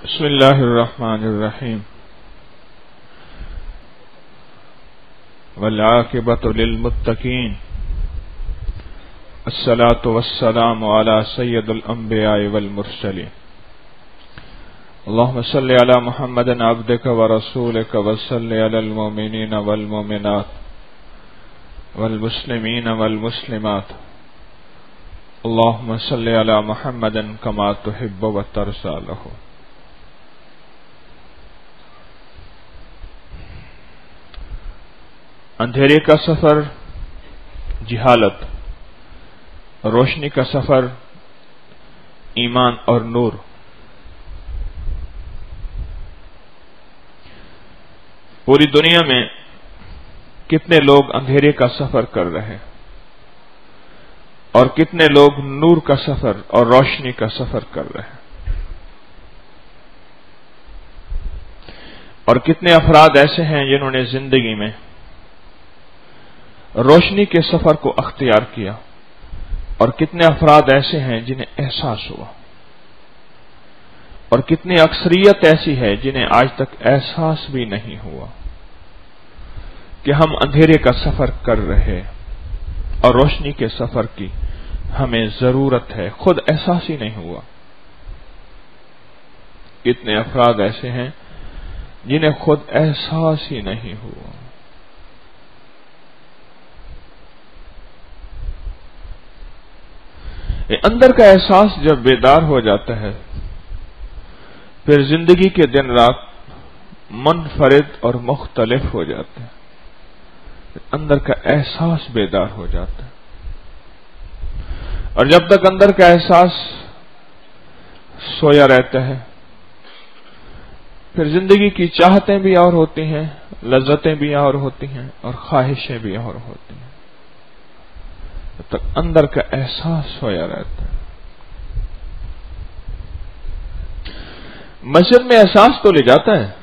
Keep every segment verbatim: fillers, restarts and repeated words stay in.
بسم اللہ الرحمن الرحیم والعاقبۃ للمتقین الصلاۃ والسلام علی سید الانبیاء والمرسلین اللهم صل علی محمد عبدک ورسولک وصل علی المؤمنین والمؤمنات والمسلمین والمسلمات اللهم صل علی محمد کما تحب وترضى له۔ اندھیرے کا سفر جہالت، روشنی کا سفر ایمان اور نور۔ پوری دنیا میں کتنے لوگ اندھیرے کا سفر کر رہے اور کتنے لوگ نور کا سفر اور روشنی کا سفر کر رہے، اور کتنے افراد ایسے ہیں جنہوں نے زندگی میں روشنی کے سفر کو اختیار کیا، اور کتنے افراد ایسے ہیں جنہیں احساس ہوا، اور کتنی اکثریت ایسی ہے جنہیں آج تک احساس بھی نہیں ہوا کہ ہم اندھیرے کا سفر کر رہے اور روشنی کے سفر کی ہمیں ضرورت ہے، خود احساس ہی نہیں ہوا۔ کتنے افراد ایسے ہیں جنہیں خود احساس ہی نہیں ہوا۔ اندر کا احساس جب بیدار ہو جاتا ہے، پھر زندگی کے دن رات منفرد اور مختلف ہو جاتے ہیں۔ اندر کا احساس بیدار ہو جاتا ہے، اور جب تک اندر کا احساس سویا رہتا ہے، پھر زندگی کی چاہتیں بھی اور ہوتی ہیں، لذتیں بھی اور ہوتی ہیں، اور خواہشیں بھی اور ہوتی ہیں، جب تک اندر کا احساس سویا رہتا ہے۔ مسجد میں احساس تو لے جاتا ہے،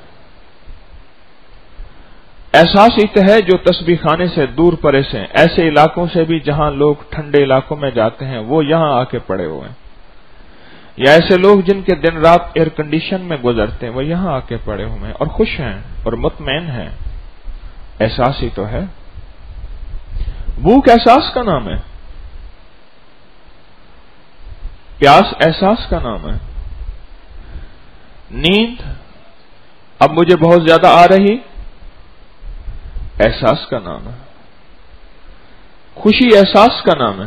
احساس ہی تو ہے جو تسبیح خانے سے دور پرے سے، ایسے علاقوں سے بھی جہاں لوگ ٹھنڈے علاقوں میں جاتے ہیں وہ یہاں آ کے پڑے ہوئے ہیں، یا ایسے لوگ جن کے دن رات ایئر کنڈیشن میں گزرتے ہیں وہ یہاں آ کے پڑے ہوئے ہیں اور خوش ہیں اور مطمئن ہیں۔ احساس ہی تو ہے۔ بھوک احساس کا نام ہے، پیاس احساس کا نام ہے، نیند اب مجھے بہت زیادہ آ رہی احساس کا نام ہے، خوشی احساس کا نام ہے،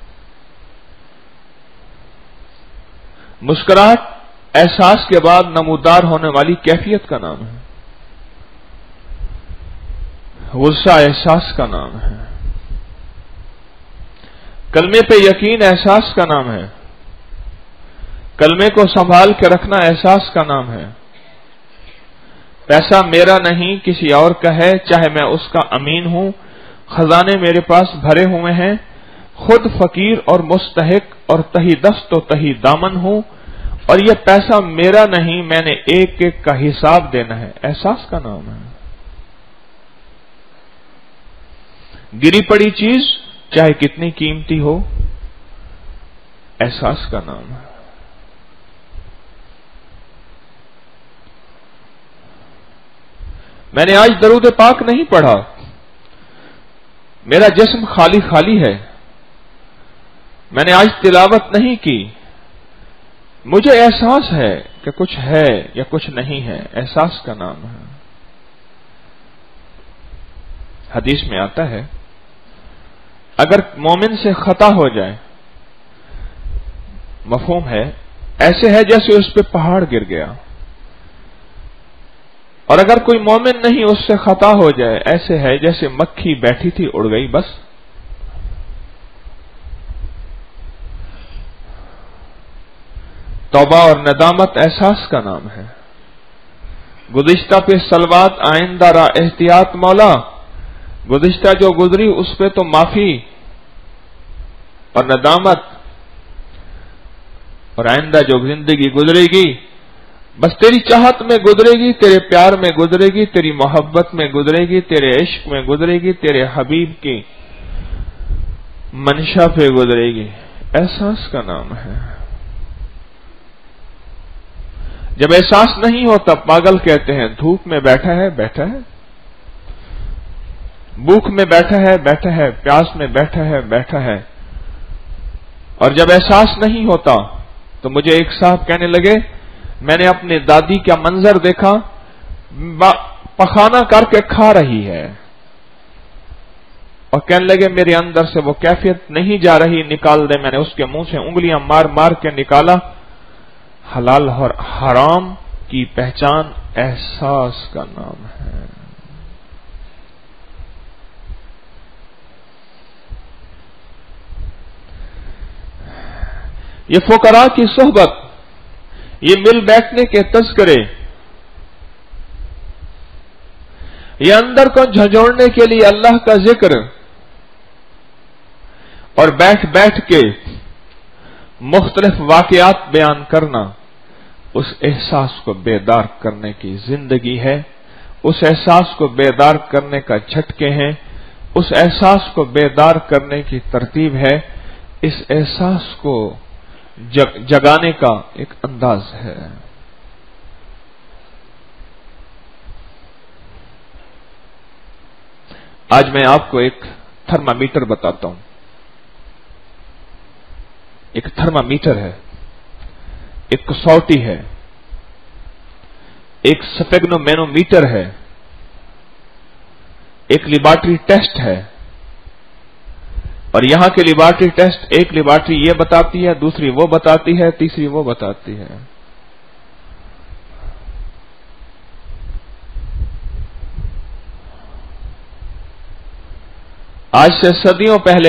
مسکراہٹ احساس کے بعد نمودار ہونے والی کیفیت کا نام ہے، غصہ احساس کا نام ہے، کلمے پہ یقین احساس کا نام ہے، کلمے کو سنبھال کے رکھنا احساس کا نام ہے، پیسہ میرا نہیں کسی اور کا ہے چاہے میں اس کا امین ہوں، خزانے میرے پاس بھرے ہوئے ہیں، خود فقیر اور مستحق اور تہی دست و تہی دامن ہوں، اور یہ پیسہ میرا نہیں میں نے ایک ایک کا حساب دینا ہے، احساس کا نام ہے۔ گری پڑی چیز چاہے کتنی قیمتی ہو احساس کا نام ہے۔ میں نے آج درود پاک نہیں پڑھا، میرا جسم خالی خالی ہے، میں نے آج تلاوت نہیں کی، مجھے احساس ہے کہ کچھ ہے یا کچھ نہیں ہے، احساس کا نام ہے۔ حدیث میں آتا ہے اگر مومن سے خطا ہو جائے، مفہوم ہے ایسے ہے جیسے اس پہ پہاڑ گر گیا، اور اگر کوئی مومن نہیں اس سے خطا ہو جائے ایسے ہے جیسے مکھی بیٹھی تھی اڑ گئی بس۔ توبہ اور ندامت احساس کا نام ہے، گزشتہ پہ سلوات آئندہ را احتیاط مولا، گزشتہ جو گزری اس پہ تو معافی اور ندامت، اور آئندہ جو زندگی گزرے گی بس تیری چاہت میں گزرے گی، تیرے پیار میں گزرے گی، تیری محبت میں گزرے گی، تیرے عشق میں گزرے گی، تیرے حبیب کی منشا پہ گزرے گی، احساس کا نام ہے۔ جب احساس نہیں ہوتا پاگل کہتے ہیں، دھوپ میں بیٹھا ہے بیٹھا ہے، بھوک میں بیٹھا ہے بیٹھا ہے، پیاس میں بیٹھا ہے بیٹھا ہے. اور جب احساس نہیں ہوتا تو مجھے ایک صاحب کہنے لگے میں نے اپنی دادی کا منظر دیکھا، پخانہ کر کے کھا رہی ہے، اور کہنے لگے میرے اندر سے وہ کیفیت نہیں جا رہی، نکال دے. میں نے اس کے منہ سے انگلیاں مار مار کے نکالا. حلال اور حرام کی پہچان احساس کا نام ہے. یہ فقراء کی صحبت، یہ مل بیٹھنے کے تذکرے، یہ اندر کو جھنجھوڑنے کے لیے اللہ کا ذکر اور بیٹھ بیٹھ کے مختلف واقعات بیان کرنا، اس احساس کو بیدار کرنے کی زندگی ہے. اس احساس کو بیدار کرنے کا جھٹکے ہیں، اس احساس کو بیدار کرنے کی ترتیب ہے، اس احساس کو جگ جگانے کا ایک انداز ہے. آج میں آپ کو ایک تھرمامیٹر بتاتا ہوں. ایک تھرمامیٹر ہے، ایک کسوٹی ہے، ایک سپیگنو مینو میٹر ہے، ایک لیبارٹری ٹیسٹ ہے. اور یہاں کے لیبارٹری ٹیسٹ، ایک لیبارٹری یہ بتاتی ہے، دوسری وہ بتاتی ہے، تیسری وہ بتاتی ہے. آج سے صدیوں پہلے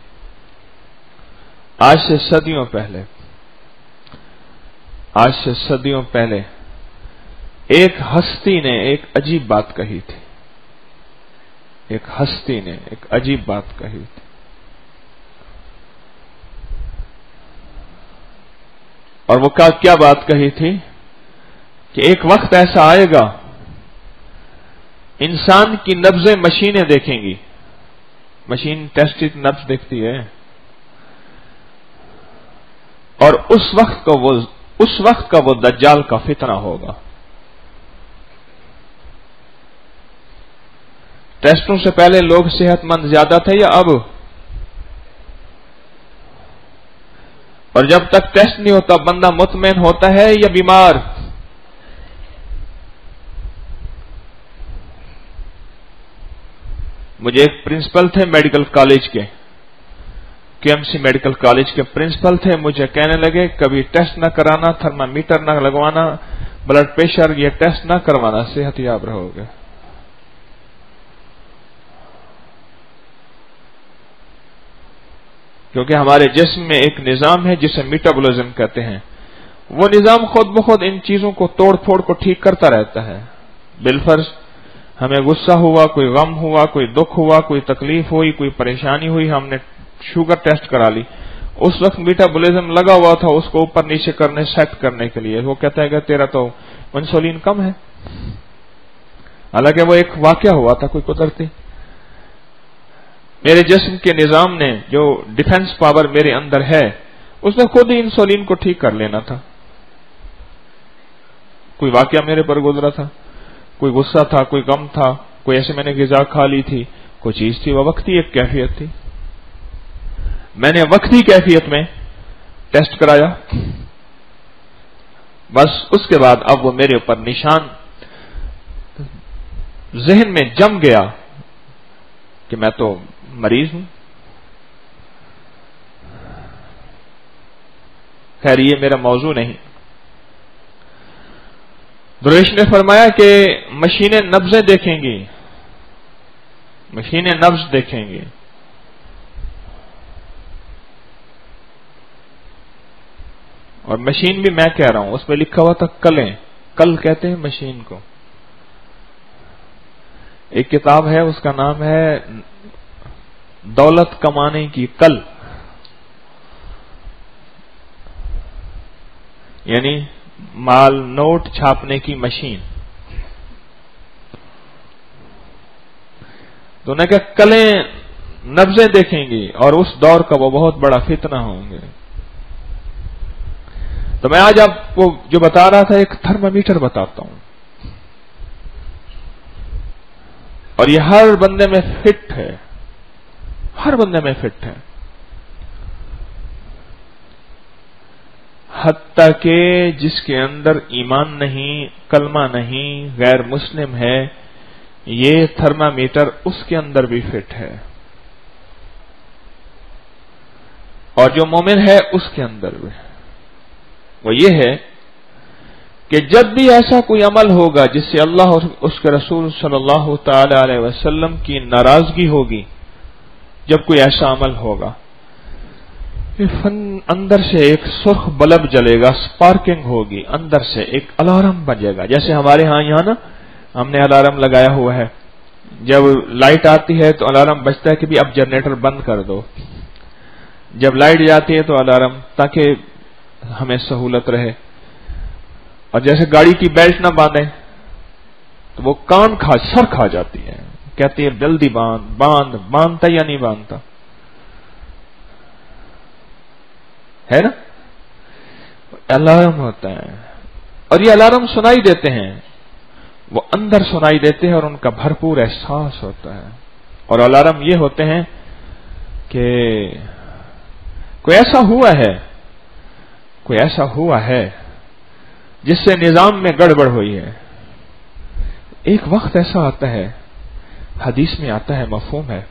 آج سے صدیوں پہلے آج سے صدیوں پہلے ایک ہستی نے ایک عجیب بات کہی تھی. ایک ہستی نے ایک عجیب بات کہی تھی. اور وہ کیا بات کہی تھی کہ ایک وقت ایسا آئے گا انسان کی نبضیں مشینیں دیکھیں گی. مشین ٹیسٹ نبض دیکھتی ہے. اور اس وقت کو وہ اس وقت کا وہ دجال کا فتنہ ہوگا. ٹیسٹوں سے پہلے لوگ صحت مند زیادہ تھے یا اب؟ اور جب تک ٹیسٹ نہیں ہوتا بندہ مطمئن ہوتا ہے یا بیمار؟ مجھے ایک پرنسپل تھے میڈیکل کالج کے، K M C medical college کے پرنسپل تھے، مجھے کہنے لگے کبھی ٹیسٹ نہ کرانا، تھرمامیٹر نہ لگوانا، بلڈ پریشر یہ ٹیسٹ نہ کروانا، صحت یاب رہو گے. کیونکہ ہمارے جسم میں ایک نظام ہے جسے میٹابولزم کہتے ہیں. وہ نظام خود بخود ان چیزوں کو توڑ پھوڑ کو ٹھیک کرتا رہتا ہے. بالفرض ہمیں غصہ ہوا، کوئی غم ہوا، کوئی دکھ ہوا، کوئی تکلیف ہوئی، کوئی پریشانی ہوئی، ہم نے شوگر ٹیسٹ کرا لی. اس وقت میٹابولزم لگا ہوا تھا اس کو اوپر نیچے کرنے سیٹ کرنے کے لیے. وہ کہتا ہے کہ تیرا تو انسولین کم ہے، حالانکہ وہ ایک واقعہ ہوا تھا کوئی قدرتی. میرے جسم کے نظام نے جو ڈیفنس پاور میرے اندر ہے اس نے خود ہی انسولین کو ٹھیک کر لینا تھا. کوئی واقعہ میرے پر گزرا تھا، کوئی غصہ تھا، کوئی غم تھا، کوئی ایسے میں نے غذا کھا لی تھی، کوئی چیز تھی، وہ وقتی ایک کیفیت تھی. میں نے وقتی کیفیت میں ٹیسٹ کرایا، بس اس کے بعد اب وہ میرے اوپر نشان ذہن میں جم گیا کہ میں تو مریض ہوں. خیر یہ میرا موضوع نہیں. درویش نے فرمایا کہ مشینیں نبضیں دیکھیں گی، مشینیں نبض دیکھیں گی. اور مشین بھی میں کہہ رہا ہوں، اس پہ لکھا ہوا تھا کلیں، کل کہتے ہیں مشین کو. ایک کتاب ہے اس کا نام ہے دولت کمانے کی کل، یعنی مال نوٹ چھاپنے کی مشین. تو نے کہا کلیں نبضیں دیکھیں گی اور اس دور کا وہ بہت بڑا فتنہ ہوں گے. تو میں آج آپ کو جو بتا رہا تھا ایک تھرمامیٹر بتاتا ہوں، اور یہ ہر بندے میں فٹ ہے، ہر بندے میں فٹ ہے، حتیٰ کہ جس کے اندر ایمان نہیں، کلمہ نہیں، غیر مسلم ہے، یہ تھرمامیٹر اس کے اندر بھی فٹ ہے، اور جو مومن ہے اس کے اندر بھی۔ وہ یہ ہے کہ جب بھی ایسا کوئی عمل ہوگا جس سے اللہ اور اس کے رسول صلی اللہ تعالی علیہ وسلم کی ناراضگی ہوگی، جب کوئی ایسا عمل ہوگا، اندر سے ایک سرخ بلب جلے گا، سپارکنگ ہوگی، اندر سے ایک الارم بجے گا۔ جیسے ہمارے ہاں یہاں نا ہم نے الارم لگایا ہوا ہے، جب لائٹ آتی ہے تو الارم بجتا ہے کہ بھی اب جنریٹر بند کر دو، جب لائٹ جاتی ہے تو الارم، تاکہ ہمیں سہولت رہے۔ اور جیسے گاڑی کی بیلٹ نہ باندھیں تو وہ کان کھا سر کھا جاتی ہے، کہتی ہے جلدی باندھ باندھ باندھتا یا نہیں باندھتا ہے نا؟ الارم ہوتا ہے، اور یہ الارم سنائی دیتے ہیں، وہ اندر سنائی دیتے ہیں اور ان کا بھرپور احساس ہوتا ہے۔ اور الارم یہ ہوتے ہیں کہ کوئی ایسا ہوا ہے کوئی ایسا ہوا ہے جس سے نظام میں گڑبڑ ہوئی ہے۔ ایک وقت ایسا آتا ہے، حدیث میں آتا ہے، مفہوم ہے،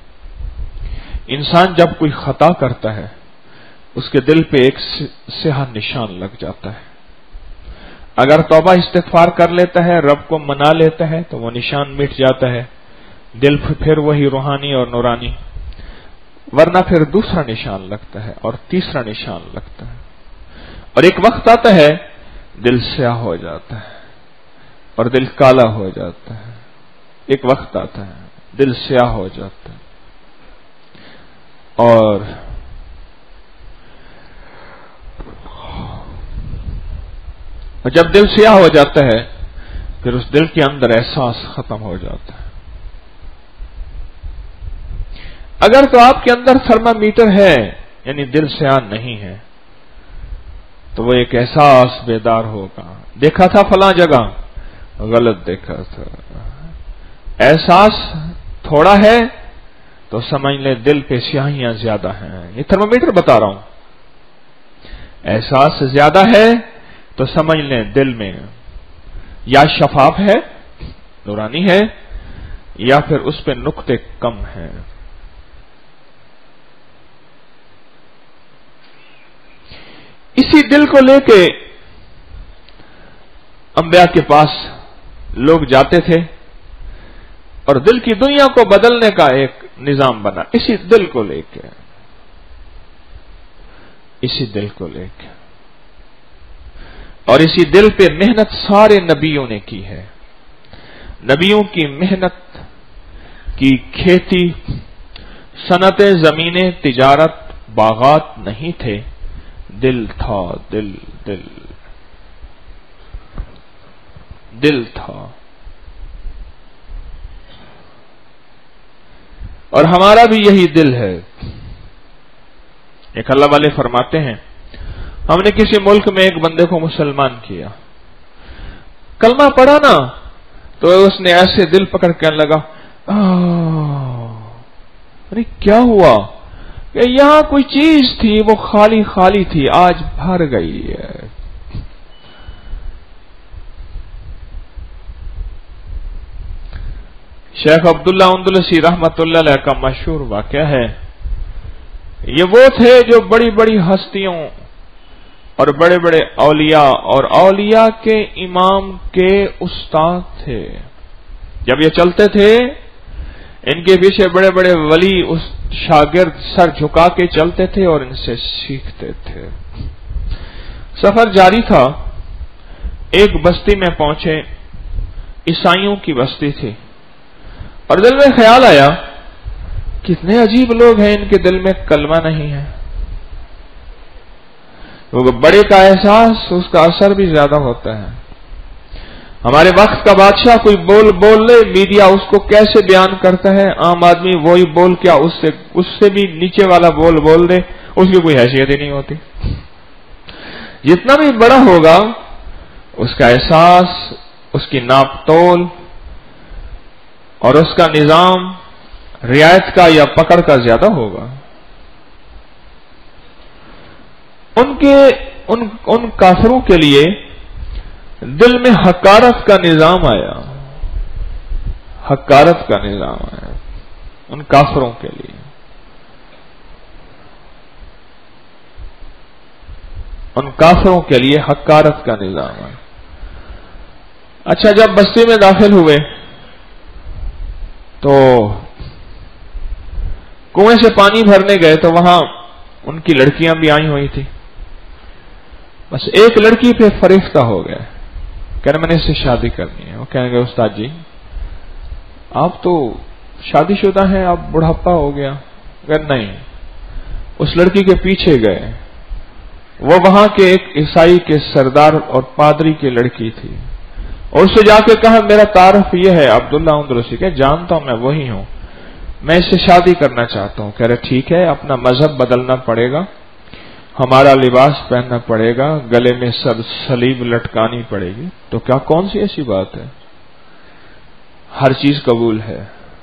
انسان جب کوئی خطا کرتا ہے اس کے دل پہ ایک سیاہ نشان لگ جاتا ہے۔ اگر توبہ استغفار کر لیتا ہے، رب کو منا لیتا ہے، تو وہ نشان مٹ جاتا ہے، دل پھر وہی روحانی اور نورانی، ورنہ پھر دوسرا نشان لگتا ہے اور تیسرا نشان لگتا ہے، اور ایک وقت آتا ہے دل سیاہ ہو جاتا ہے اور دل کالا ہو جاتا ہے۔ ایک وقت آتا ہے دل سیاہ ہو جاتا ہے، اور جب دل سیاہ ہو جاتا ہے پھر اس دل کے اندر احساس ختم ہو جاتا ہے۔ اگر تو آپ کے اندر تھرمامیٹر ہے، یعنی دل سیاہ نہیں ہے، تو وہ ایک احساس بیدار ہوگا، دیکھا تھا فلاں جگہ، غلط دیکھا تھا۔ احساس تھوڑا ہے تو سمجھ لیں دل پہ سیاہیاں زیادہ ہیں، یہ تھرمامیٹر بتا رہا ہوں۔ احساس زیادہ ہے تو سمجھ لیں دل میں یا شفاف ہے، نورانی ہے، یا پھر اس پہ نقطے کم ہیں۔ اسی دل کو لے کے انبیاء کے پاس لوگ جاتے تھے اور دل کی دنیا کو بدلنے کا ایک نظام بنا، اسی دل کو لے کے اسی دل کو لے کے اور اسی دل پہ محنت سارے نبیوں نے کی ہے۔ نبیوں کی محنت کی کھیتی، صنعتیں، زمینیں، تجارت، باغات نہیں تھے، دل تھا، دل دل دل تھا۔ اور ہمارا بھی یہی دل ہے۔ ایک اللہ والے فرماتے ہیں، ہم نے کسی ملک میں ایک بندے کو مسلمان کیا، کلمہ پڑھا نا تو اس نے ایسے دل پکڑ کے لگا، ارے کیا ہوا کہ یہاں کوئی چیز تھی وہ خالی خالی تھی، آج بھر گئی ہے۔ شیخ عبداللہ اندلسی رحمت اللہ علیہ کا مشہور واقعہ ہے، یہ وہ تھے جو بڑی بڑی ہستیوں اور بڑے بڑے اولیاء اور اولیاء کے امام کے استاد تھے۔ جب یہ چلتے تھے ان کے پیچھے بڑے بڑے ولی اس شاگرد سر جھکا کے چلتے تھے اور ان سے سیکھتے تھے۔ سفر جاری تھا، ایک بستی میں پہنچے، عیسائیوں کی بستی تھی، اور دل میں خیال آیا کتنے عجیب لوگ ہیں، ان کے دل میں کلمہ نہیں ہے۔ بڑے کا احساس اس کا اثر بھی زیادہ ہوتا ہے۔ ہمارے وقت کا بادشاہ کوئی بول بول لے، میڈیا اس کو کیسے بیان کرتا ہے، عام آدمی وہی بول کیا اس سے اس سے بھی نیچے والا بول بول دے، اس کی کوئی حیثیت ہی نہیں ہوتی۔ جتنا بھی بڑا ہوگا اس کا احساس، اس کی ناپ تول اور اس کا نظام رعایت کا یا پکڑ کا زیادہ ہوگا. ان کے ان ان کافروں کے لیے دل میں حقارت کا نظام آیا، حقارت کا نظام آیا ان کافروں کے لیے. ان کافروں کے لیے حقارت کا نظام آیا. اچھا، جب بستی میں داخل ہوئے تو کنویں سے پانی بھرنے گئے تو وہاں ان کی لڑکیاں بھی آئی ہوئی تھی. بس ایک لڑکی پہ فریفتہ ہو گئے، کہہ رہے میں نے اس سے شادی کرنی ہے. وہ کہنے گے استاد جی آپ تو شادی شدہ ہیں، آپ بڑھاپا ہو گیا. اگر نہیں، اس لڑکی کے پیچھے گئے. وہ وہاں کے ایک عیسائی کے سردار اور پادری کی لڑکی تھی، اور اس سے جا کے کہا میرا تعارف یہ ہے عبداللہ اندرسی، کہ جانتا ہوں میں وہی ہوں، میں اس سے شادی کرنا چاہتا ہوں. کہہ رہے ٹھیک ہے، اپنا مذہب بدلنا پڑے گا، ہمارا لباس پہننا پڑے گا، گلے میں سب صلیب لٹکانی پڑے گی. تو کیا کون سی ایسی بات ہے، ہر چیز قبول ہے.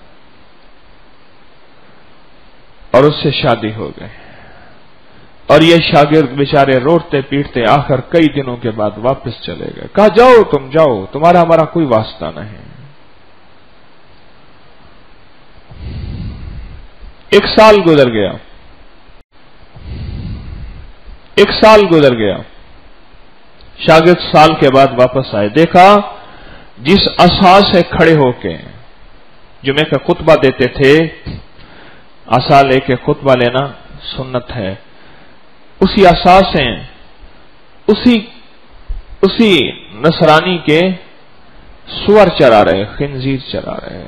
اور اس سے شادی ہو گئی. اور یہ شاگرد بیچارے روٹتے پیٹتے آخر کئی دنوں کے بعد واپس چلے گئے. کہا جاؤ تم جاؤ، تمہارا ہمارا کوئی واسطہ نہیں. ایک سال گزر گیا، ایک سال گزر گیا. شاگرد سال کے بعد واپس آئے. دیکھا جس عصا سے کھڑے ہو کے جمعے کا خطبہ دیتے تھے، عصا لے کے خطبہ لینا سنت ہے، اسی عصا سے اسی اسی نصرانی کے سور چرا رہے، خنزیر چرا رہے.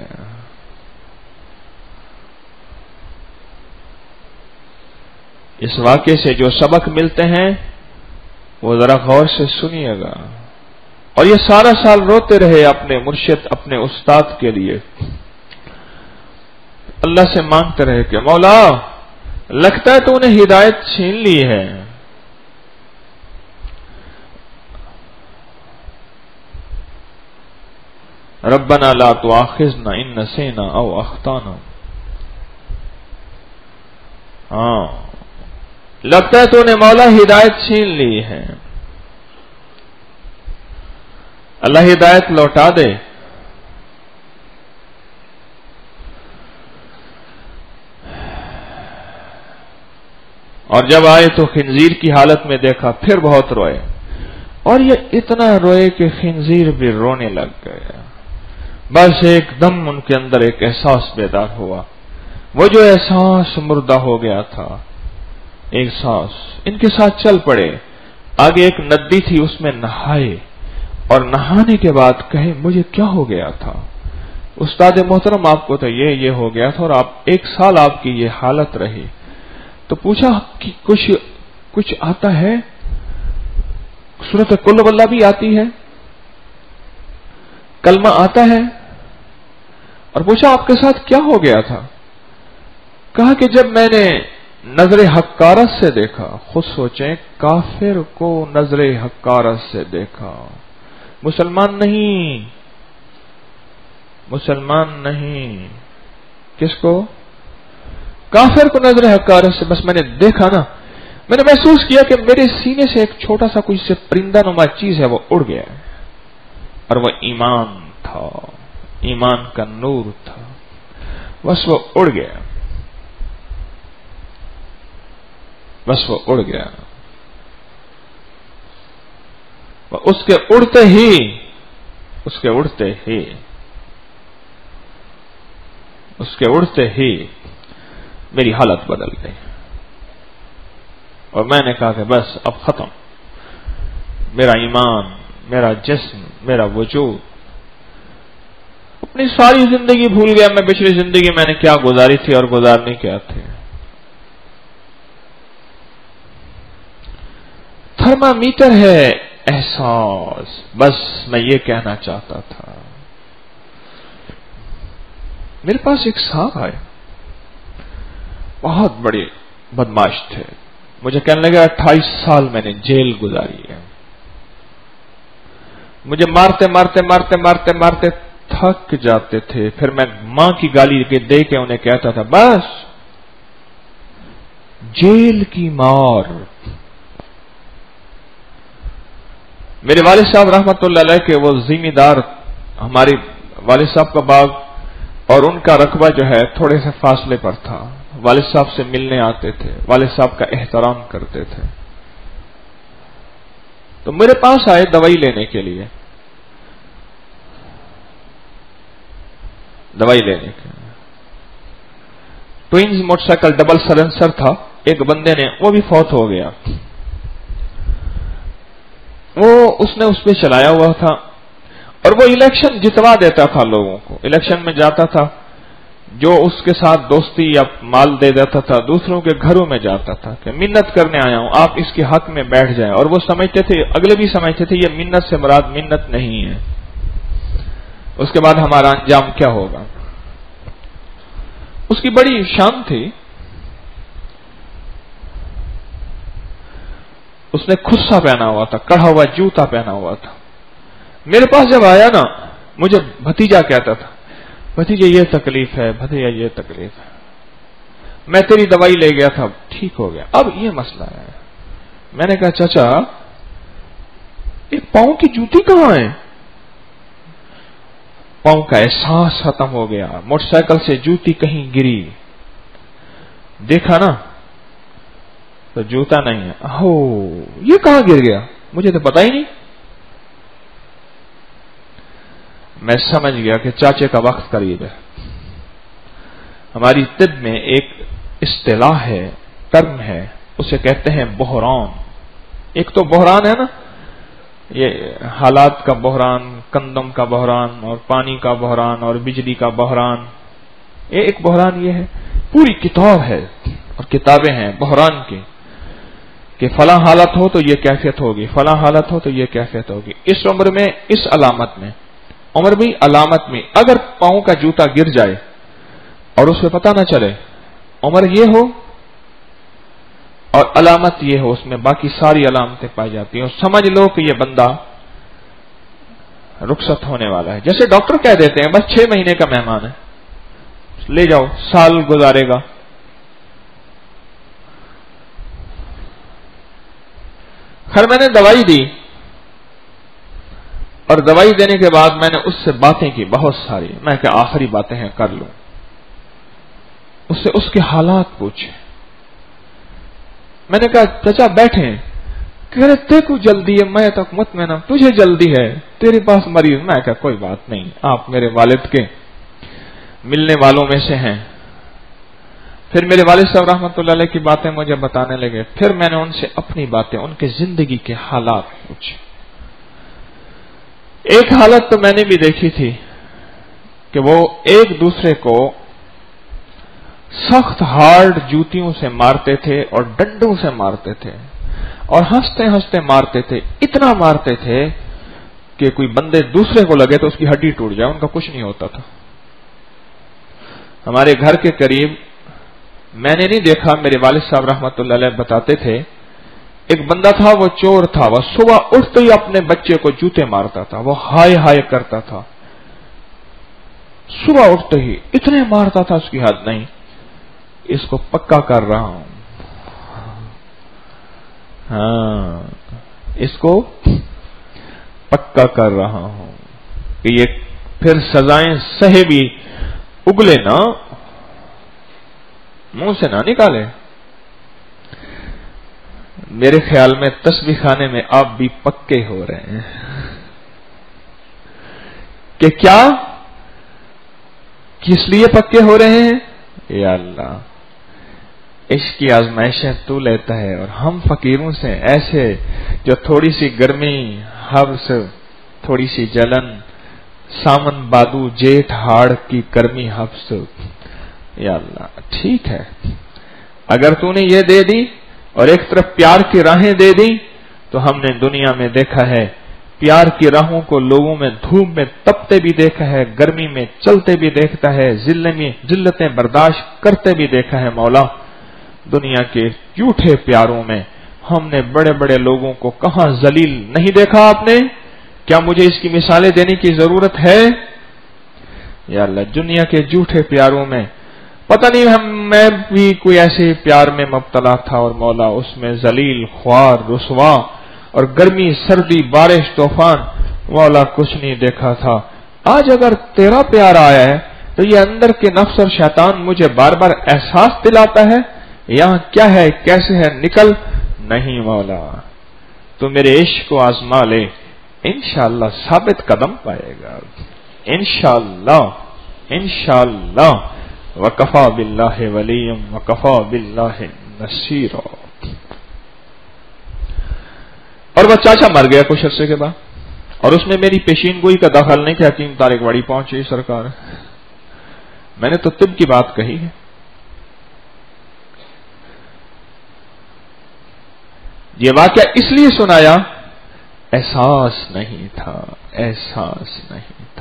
اس واقعے سے جو سبق ملتے ہیں وہ ذرا غور سے سنیے گا. اور یہ سارا سال روتے رہے اپنے مرشد، اپنے استاد کے لیے. اللہ سے مانگتے رہے کہ مولا لگتا ہے تو نے ہدایت چھین لی ہے. ربنا لا تؤاخذنا ان نسینا او اخطانا. ہاں، لگتا ہے تو نے مولا ہدایت چھین لی ہے. اللہ ہدایت لوٹا دے. اور جب آئے تو خنزیر کی حالت میں دیکھا، پھر بہت روئے. اور یہ اتنا روئے کہ خنزیر بھی رونے لگ گئے. بس ایک دم ان کے اندر ایک احساس بیدار ہوا، وہ جو احساس مردہ ہو گیا تھا، احساس. ان کے ساتھ چل پڑے. آگے ایک ندی تھی، اس میں نہائے، اور نہانے کے بعد کہے مجھے کیا ہو گیا تھا استاد محترم؟ آپ کو تو یہ یہ ہو گیا تھا اور آپ ایک سال آپ کی یہ حالت رہی. تو پوچھا کہ کچھ کچھ آتا ہے؟ سورۃ قل واللہ بھی آتی ہے، کلمہ آتا ہے. اور پوچھا آپ کے ساتھ کیا ہو گیا تھا؟ کہا کہ جب میں نے نظر حقارت سے دیکھا. خود سوچیں، کافر کو نظر حقارت سے دیکھا، مسلمان نہیں، مسلمان نہیں. کس کو؟ کافر کو نظر حقارت سے. بس میں نے دیکھا نا، میں نے محسوس کیا کہ میرے سینے سے ایک چھوٹا سا کوئی سے پرندہ نما چیز ہے، وہ اڑ گیا، اور وہ ایمان تھا، ایمان کا نور تھا. بس وہ اڑ گیا، بس وہ اڑ گیا. اس کے اڑتے ہی اس کے اڑتے ہی اس کے اڑتے ہی میری حالت بدل گئی. اور میں نے کہا کہ بس اب ختم. میرا ایمان، میرا جسم، میرا وجود، اپنی ساری زندگی بھول گیا میں پچھلی زندگی میں نے کیا گزاری تھی اور گزارنی کیا تھی. تھرمامیٹر ہے احساس. بس میں یہ کہنا چاہتا تھا. میرے پاس ایک صاحب آئے، بہت بڑے بدماش تھے، مجھے کہنے لگا اٹھائیس سال میں نے جیل گزاری ہے. مجھے مارتے مارتے مارتے مارتے مارتے تھک جاتے تھے. پھر میں ماں کی گالی دے کے انہیں کہتا تھا بس جیل کی مار. میرے والد صاحب رحمت اللہ علیہ کے وہ ذمہ دار، ہمارے والد صاحب کا باغ اور ان کا رقبہ جو ہے تھوڑے سے فاصلے پر تھا. والد صاحب سے ملنے آتے تھے، والد صاحب کا احترام کرتے تھے. تو میرے پاس آئے دوائی لینے کے لیے، دوائی لینے کے لیے. Twins motorcycle double silencer تھا. ایک بندے نے، وہ بھی فوت ہو گیا، وہ اس نے اس پہ چلایا ہوا تھا اور وہ الیکشن جتوا دیتا تھا لوگوں کو. الیکشن میں جاتا تھا، جو اس کے ساتھ دوستی یا مال دے دیتا تھا دوسروں کے گھروں میں جاتا تھا کہ منت کرنے آیا ہوں، آپ اس کے حق میں بیٹھ جائیں. اور وہ سمجھتے تھے، اگلے بھی سمجھتے تھے یہ منت سے مراد منت نہیں ہے. اس کے بعد ہمارا انجام کیا ہوگا. اس کی بڑی شان تھی. اس نے خصا پہنا ہوا تھا، کڑھا ہوا جوتا پہنا ہوا تھا. میرے پاس جب آیا نا، مجھے بھتیجا کہتا تھا بھتیجے یہ تکلیف ہے، بھتیجا یہ تکلیف ہے. میں تیری دوائی لے گیا تھا، ٹھیک ہو گیا، اب یہ مسئلہ ہے. میں نے کہا چچا یہ پاؤں کی جوتی کہاں ہے. پاؤں کا احساس ختم ہو گیا. موٹر سائیکل سے جوتی کہیں گری، دیکھا نا تو جوتا نہیں ہے. ہو یہ کہاں گر گیا، مجھے تو پتا ہی نہیں. میں سمجھ گیا کہ چاچے کا وقت قریب ہے. ہماری طب میں ایک اصطلاح ہے، ٹرم ہے، اسے کہتے ہیں بحران. ایک تو بحران ہے نا، یہ حالات کا بحران، کندم کا بحران اور پانی کا بحران اور بجلی کا بحران. یہ ایک بحران یہ ہے، پوری کتاب ہے اور کتابیں ہیں بحران کی کہ فلاں حالت ہو تو یہ کیفیت ہوگی، فلاں حالت ہو تو یہ کیفیت ہوگی. اس عمر میں اس علامت میں، عمر بھی علامت میں، اگر پاؤں کا جوتا گر جائے اور اس میں پتہ نہ چلے، عمر یہ ہو اور علامت یہ ہو، اس میں باقی ساری علامتیں پائی جاتی ہیں، اور سمجھ لو کہ یہ بندہ رخصت ہونے والا ہے. جیسے ڈاکٹر کہہ دیتے ہیں بس چھ مہینے کا مہمان ہے، لے جاؤ، سال گزارے گا. خیر میں نے دوائی دی اور دوائی دینے کے بعد میں نے اس سے باتیں کی بہت ساری. میں کہ آخری باتیں ہیں کر لوں. اس سے اس کے حالات پوچھے. میں نے کہا چچا بیٹھیں. کہہ رہے تے کو جلدی ہے. میں تک مطمئن ہوں تجھے جلدی ہے، تیرے پاس مریض. میں کہا کوئی بات نہیں، آپ میرے والد کے ملنے والوں میں سے ہیں. پھر میرے والد صاحب رحمت اللہ علیہ کی باتیں مجھے بتانے لگے. پھر میں نے ان سے اپنی باتیں، ان کے زندگی کے حالات پوچھے. ایک حالت تو میں نے بھی دیکھی تھی کہ وہ ایک دوسرے کو سخت ہارڈ جوتیوں سے مارتے تھے اور ڈنڈوں سے مارتے تھے اور ہنستے ہنستے مارتے تھے. اتنا مارتے تھے کہ کوئی بندے دوسرے کو لگے تو اس کی ہڈی ٹوٹ جائے. ان کا کچھ نہیں ہوتا تھا. ہمارے گھر کے قریب میں نے نہیں دیکھا، میرے والد صاحب رحمت اللہ علیہ بتاتے تھے، ایک بندہ تھا، وہ چور تھا. وہ صبح اٹھتے ہی اپنے بچے کو جوتے مارتا تھا. وہ ہائے ہائے کرتا تھا. صبح اٹھتے ہی اتنے مارتا تھا اس کی حد نہیں. اس کو پکا کر رہا ہوں، ہاں اس کو پکا کر رہا ہوں کہ یہ پھر سزائیں سہے بھی اگلے نا، منہ سے نہ نکالے. میرے خیال میں تسبیح خانے میں آپ بھی پکے ہو رہے ہیں کہ کیا کس لیے پکے ہو رہے ہیں. یا اللہ، عشق کی آزمائشیں تو لیتا ہے اور ہم فقیروں سے ایسے جو تھوڑی سی گرمی، حبس، تھوڑی سی جلن، سامن بادو جیٹھ ہاڑ کی گرمی حبس. یا اللہ ٹھیک ہے، اگر تو نے یہ دے دی اور ایک طرف پیار کی راہیں دے دی تو ہم نے دنیا میں دیکھا ہے پیار کی راہوں کو لوگوں میں دھوپ میں تپتے بھی دیکھا ہے، گرمی میں چلتے بھی دیکھتا ہے، ذلت میں ذلتیں برداشت کرتے بھی دیکھا ہے. مولا دنیا کے جھوٹے پیاروں میں ہم نے بڑے بڑے لوگوں کو کہاں ذلیل نہیں دیکھا آپ نے؟ کیا مجھے اس کی مثالیں دینے کی ضرورت ہے؟ یا اللہ، دنیا کے جھوٹے پیاروں میں پتہ نہیں ہم میں بھی کوئی ایسے پیار میں مبتلا تھا، اور مولا اس میں ذلیل، خوار، رسوا اور گرمی، سردی، بارش، طوفان، مولا کچھ نہیں دیکھا تھا۔ آج اگر تیرا پیار آیا ہے تو یہ اندر کے نفس اور شیطان مجھے بار بار احساس دلاتا ہے یہاں کیا ہے، کیسے ہے، نکل نہیں مولا، تو میرے عشق کو آزما لے، انشاءاللہ ثابت قدم پائے گا، انشاءاللہ انشاءاللہ وکفا باللہ ولیم وکفا باللہ نصیرا۔ اور وہ چاچا مر گیا کچھ عرصے کے بعد، اور اس میں میری پیشین گوئی کا دخل نہیں کہ حکیم طارق واڑی پہنچی سرکار، میں نے تو طب کی بات کہی ہے۔ یہ واقعہ اس لیے سنایا، احساس نہیں تھا، احساس نہیں تھا۔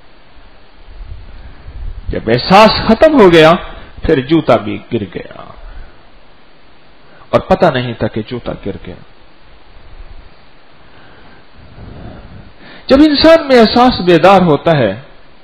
جب احساس ختم ہو گیا پھر جوتا بھی گر گیا، اور پتہ نہیں تھا کہ جوتا گر گیا۔ جب انسان میں احساس بیدار ہوتا ہے،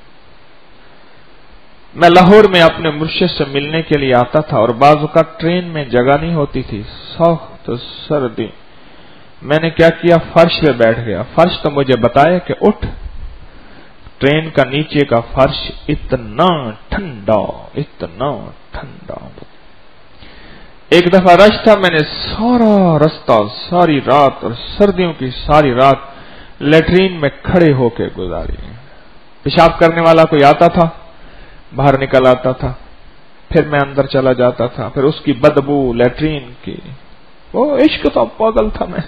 میں لاہور میں اپنے مرشد سے ملنے کے لیے آتا تھا، اور بعض اوقات ٹرین میں جگہ نہیں ہوتی تھی، سخت سردی، میں نے کیا کیا، فرش پہ بیٹھ گیا۔ فرش تو مجھے بتایا کہ اٹھ، ٹرین کا نیچے کا فرش اتنا ٹھنڈا، اتنا ٹھنڈا۔ ایک دفعہ رش تھا، میں نے سارا رستہ، ساری رات، اور سردیوں کی ساری رات لیٹرین میں کھڑے ہو کے گزاری۔ پیشاب کرنے والا کوئی آتا تھا، باہر نکل آتا تھا، پھر میں اندر چلا جاتا تھا، پھر اس کی بدبو لیٹرین کی، وہ عشق تو پاگل تھا میں،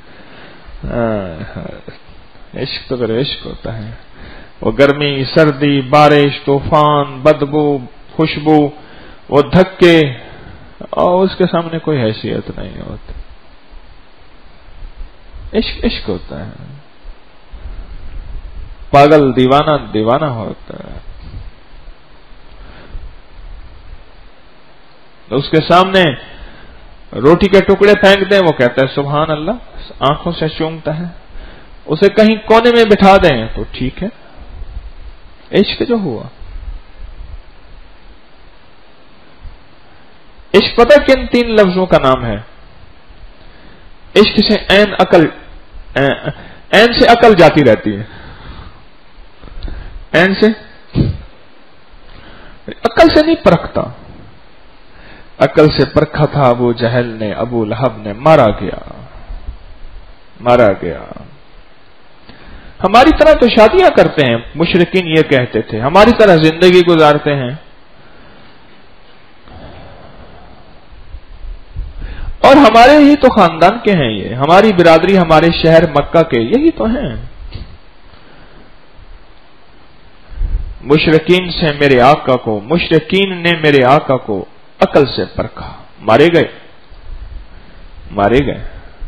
عشق تو پھر عشق ہوتا ہے، وہ گرمی، سردی، بارش، طوفان، بدبو، خوشبو، وہ دھکے، اور اس کے سامنے کوئی حیثیت نہیں ہوتی۔ عشق عشق ہوتا ہے، پاگل دیوانہ دیوانہ ہوتا ہے۔ اس کے سامنے روٹی کے ٹکڑے پھینک دیں، وہ کہتا ہے سبحان اللہ، آنکھوں سے چومتا ہے۔ اسے کہیں کونے میں بٹھا دیں تو ٹھیک ہے۔ عشق جو ہوا، عشق پتہ کن تین لفظوں کا نام ہے؟ عشق سے عین عقل، عین سے عقل جاتی رہتی ہے، عین سے عقل سے نہیں پرکھتا، عقل سے پرکھا تھا ابو جہل نے، ابو لہب نے، مارا گیا، مارا گیا۔ ہماری طرح تو شادیاں کرتے ہیں، مشرکین یہ کہتے تھے، ہماری طرح زندگی گزارتے ہیں، اور ہمارے ہی تو خاندان کے ہیں یہ، ہماری برادری، ہمارے شہر مکہ کے یہی تو ہیں۔ مشرکین سے میرے آقا کو، مشرکین نے میرے آقا کو عقل سے پرکھا، مارے گئے، مارے گئے،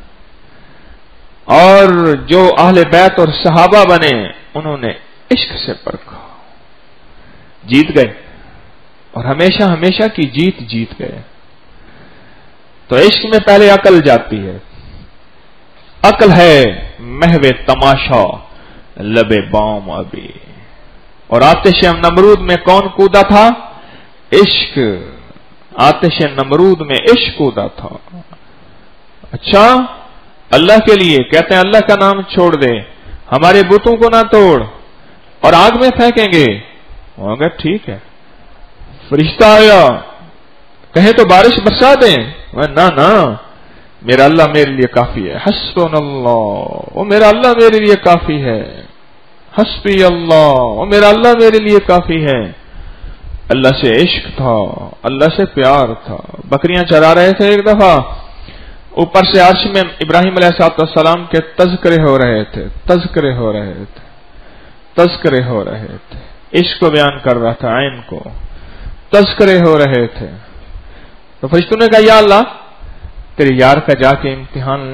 اور جو اہل بیت اور صحابہ بنے انہوں نے عشق سے پرکھا، جیت گئے، اور ہمیشہ ہمیشہ کی جیت جیت گئے۔ تو عشق میں پہلے عقل جاتی ہے، عقل ہے محو تماشا لبے بام ابھی، اور آتش نمرود میں کون کودا تھا؟ عشق، آتش نمرود میں عشق کودا تھا۔ اچھا، اللہ کے لیے کہتے ہیں اللہ کا نام چھوڑ دے، ہمارے بتوں کو نہ توڑ، اور آگ میں پھینکیں گے، ہوگا ٹھیک ہے۔ فرشتہ آیا، کہیں تو بارش برسا دیں، نہ نہ، میرا اللہ میرے لیے کافی ہے، حسبنا اللہ، وہ میرا اللہ میرے لیے کافی ہے، حسبی اللہ، وہ میرا اللہ میرے لیے کافی ہے۔ اللہ سے عشق تھا، اللہ سے پیار تھا۔ بکریاں چرا رہے تھے، ایک دفعہ اوپر سے عرش میں ابراہیم علیہ السلام کے تذکرے ہو رہے تھے، تذکرے ہو رہے تھے، تذکرے ہو رہے تھے، عشق کو بیان کر رہا تھا، عین کو تذکرے ہو رہے تھے۔ تو فرشتوں نے کہا یا اللہ، تیرے یار کا جا کے امتحان لیں،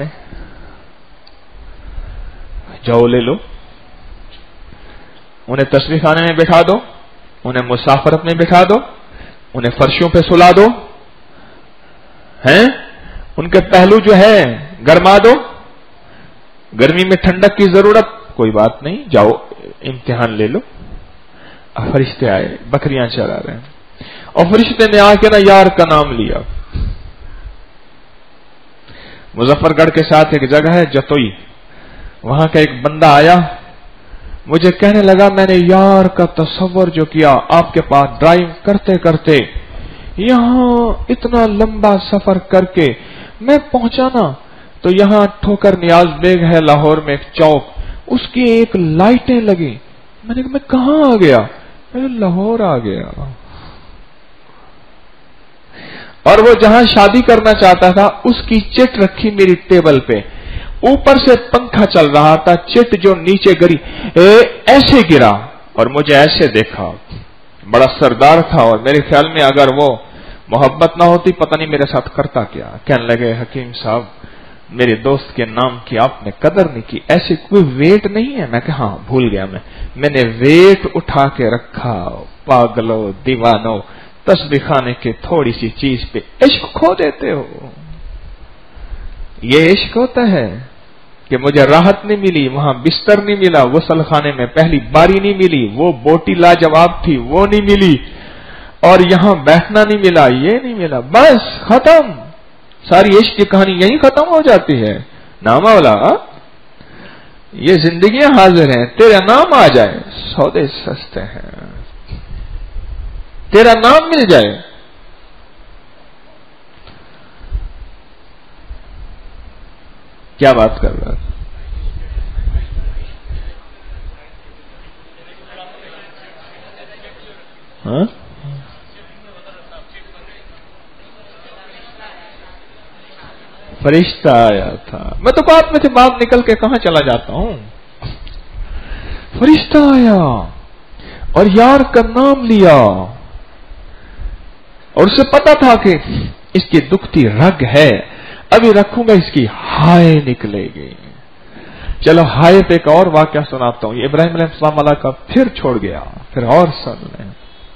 جاؤ لے لو، انہیں تسبیح خانے میں بٹھا دو، انہیں مسافرت میں بٹھا دو، انہیں فرشوں پہ سلا دو، ہیں ان کے پہلو جو ہے گرما دو، گرمی میں ٹھنڈک کی ضرورت، کوئی بات نہیں، جاؤ امتحان لے لو۔ فرشتے آئے، بکریاں چرا رہے ہیں، اور فرشتے نے آ کے نا یار کا نام لیا۔ مظفر گڑھ کے ساتھ ایک جگہ ہے جتوئی، وہاں کا ایک بندہ آیا، مجھے کہنے لگا میں نے یار کا تصور جو کیا آپ کے پاس ڈرائیو کرتے کرتے، یہاں اتنا لمبا سفر کر کے میں پہنچا نا تو یہاں ٹھوکر نیاز بیگ ہے لاہور میں ایک چوک، اس کی ایک لائٹیں لگی، میں نے کہا میں کہاں آ گیا؟ میں لاہور آ گیا۔ اور وہ جہاں شادی کرنا چاہتا تھا اس کی چٹ رکھی میری ٹیبل پہ، اوپر سے پنکھا چل رہا تھا، چٹ جو نیچے گری اے ایسے گرا اور مجھے ایسے دیکھا، بڑا سردار تھا، اور میرے خیال میں اگر وہ محبت نہ ہوتی پتہ نہیں میرے ساتھ کرتا کیا۔ کہنے لگے حکیم صاحب میرے دوست کے نام کی آپ نے قدر نہیں کی، ایسے کوئی ویٹ نہیں ہے؟ میں کہ ہاں بھول گیا، میں میں نے ویٹ اٹھا کے رکھا۔ پاگلو دیوانو، تسبیح خانے کے تھوڑی سی چیز پہ عشق کھو دیتے ہو۔ یہ عشق ہوتا ہے کہ مجھے راحت نہیں ملی، وہاں بستر نہیں ملا، غسل خانے میں پہلی باری نہیں ملی، وہ بوٹی لاجواب تھی وہ نہیں ملی، اور یہاں بیٹھنا نہیں ملا، یہ نہیں ملا، بس ختم، ساری عشق کی کہانی یہی ختم ہو جاتی ہے۔ نام مولا یہ زندگیاں حاضر ہیں، تیرا نام آ جائے سودے سستے ہیں، تیرا نام مل جائے۔ کیا بات کر رہا تھا؟ ہاں فرشتہ آیا تھا، میں تو بات میں سے بات نکل کے کہاں چلا جاتا ہوں۔ فرشتہ آیا اور یار کا نام لیا، اور اسے پتا تھا کہ اس کی دکھتی رگ ہے، ابھی رکھوں گا اس کی ہائے نکلے گی۔ چلو ہائے پہ ایک اور واقعہ سناتا ہوں، یہ ابراہیم علیہ السلام علیہ کا پھر چھوڑ گیا، پھر اور سن لیں۔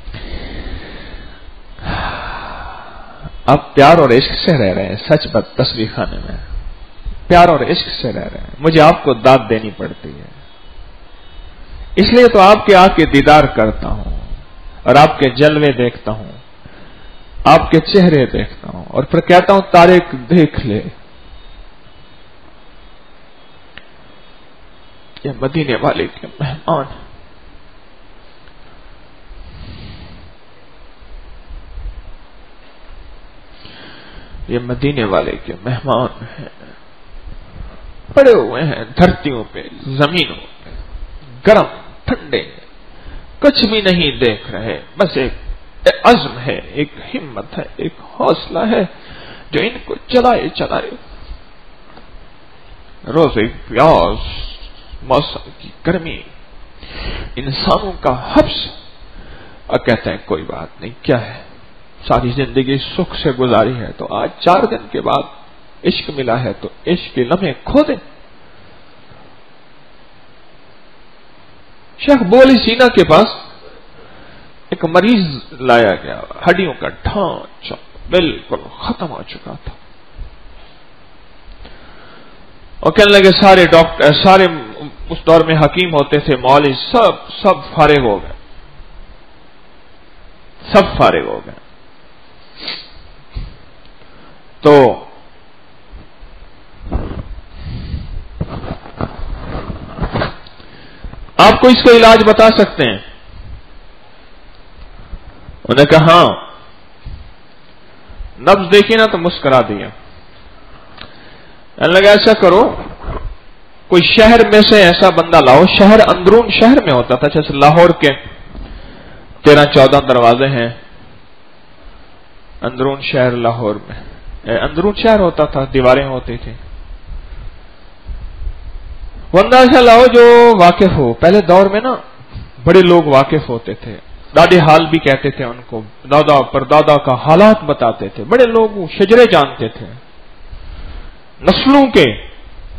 اب پیار اور عشق سے رہ رہے ہیں، سچ بات تسبیح خانے میں پیار اور عشق سے رہ رہے ہیں، مجھے آپ کو داد دینی پڑتی ہے، اس لیے تو آپ کے آ کے دیدار کرتا ہوں اور آپ کے جلوے دیکھتا ہوں، آپ کے چہرے دیکھتا ہوں، اور پھر کہتا ہوں طارق دیکھ لے، یہ مدینے والے کے مہمان، یہ مدینے والے کے مہمان ہیں، پڑے ہوئے ہیں دھرتیوں پہ زمینوں پہ، گرم ٹھنڈے، کچھ بھی نہیں دیکھ رہے، بس ایک عزم ہے، ایک ہمت ہے، ایک حوصلہ ہے جو ان کو چلائے چلائے۔ روزے پیاس، موسم کی گرمی، انسانوں کا حبس، اور کہتے ہیں کوئی بات نہیں، کیا ہے، ساری زندگی سکھ سے گزاری ہے تو آج چار دن کے بعد عشق ملا ہے تو عشق کے لمحے کھو دیں۔ شیخ بولی سینا کے پاس ایک مریض لایا گیا، ہڈیوں کا ڈھانچہ بالکل ختم ہو چکا تھا، اور کہنے لگے سارے ڈاکٹر، سارے اس دور میں حکیم ہوتے تھے، مولوی، سب سب فارغ ہو گئے، سب فارغ ہو گئے، تو آپ کو اس کا علاج بتا سکتے ہیں؟ انہوں نے کہا ہاں، نبض دیکھی نا تو مسکرا دیا، لگا ایسا کرو کوئی شہر میں سے ایسا بندہ لاؤ، شہر اندرون شہر میں ہوتا تھا، جیسے لاہور کے تیرہ چودہ دروازے ہیں، اندرون شہر لاہور میں اندرون شہر ہوتا تھا، دیواریں ہوتی تھی، بندہ ایسا لاؤ جو واقف ہو، پہلے دور میں نا بڑے لوگ واقف ہوتے تھے، دادے حال بھی کہتے تھے ان کو، دادا پر دادا کا حالات بتاتے تھے، بڑے لوگ شجرے جانتے تھے نسلوں کے،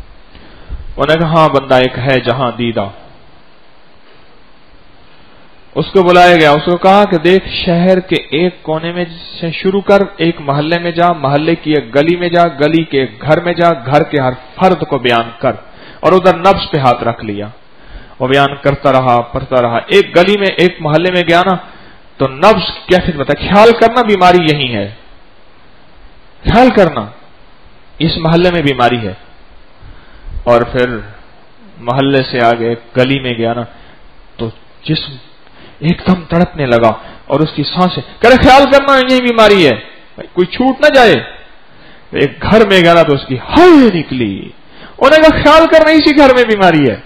انہوں نے کہا ہاں بندہ ایک ہے جہاں دیدہ، اس کو بلایا گیا، اس کو کہا کہ دیکھ شہر کے ایک کونے میں سے شروع کر، ایک محلے میں جا، محلے کی ایک گلی میں جا، گلی کے ایک گھر میں جا، گھر کے ہر فرد کو بیان کر، اور ادھر نبض پہ ہاتھ رکھ لیا، وہ بیان کرتا رہا پڑھتا رہا، ایک گلی میں ایک محلے میں گیا نا تو نبض کیفیت بتا، خیال کرنا بیماری یہی ہے، خیال کرنا اس محلے میں بیماری ہے، اور پھر محلے سے آگے گلی میں گیا نا تو جسم ایک دم تڑپنے لگا اور اس کی سانسیں، کہہ رہے خیال کرنا یہی بیماری ہے، کوئی چھوٹ نہ جائے، ایک گھر میں گیا نا تو اس کی ہائے نکلی، انہیں کہا خیال کرنا اسی گھر میں بیماری ہے۔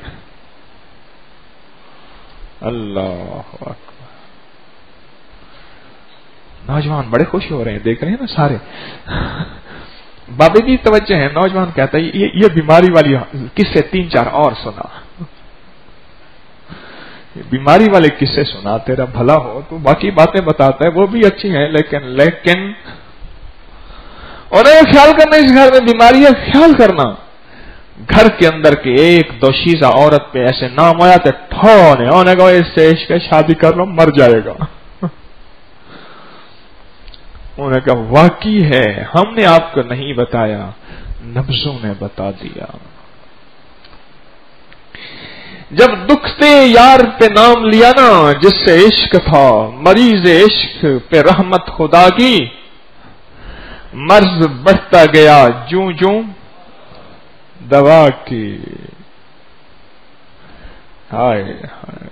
اللہ اکبر، نوجوان بڑے خوش ہو رہے ہیں، دیکھ رہے ہیں نا سارے، بابے کی توجہ ہے، نوجوان کہتا ہے یہ, یہ بیماری والی کس سے تین چار اور سنا، بیماری والے قصے سنا، تیرا بھلا ہو، تو باقی باتیں بتاتا ہے وہ بھی اچھی ہیں، لیکن لیکن اور خیال کرنا اس گھر میں بیماری ہے، خیال کرنا گھر کے اندر کے ایک دو شیزہ عورت پہ ایسے نام آیا تو ٹھونے ہونے گا، اس سے عشق شادی کر لو مر جائے گا۔ انہوں نے کہا واقعی ہے، ہم نے آپ کو نہیں بتایا، نبزوں نے بتا دیا۔ جب دکھتے یار پہ نام لیا نا جس سے عشق تھا، مریض عشق پہ رحمت خدا کی، مرض بڑھتا گیا جوں جوں دوا کی۔ ہائے ہائے،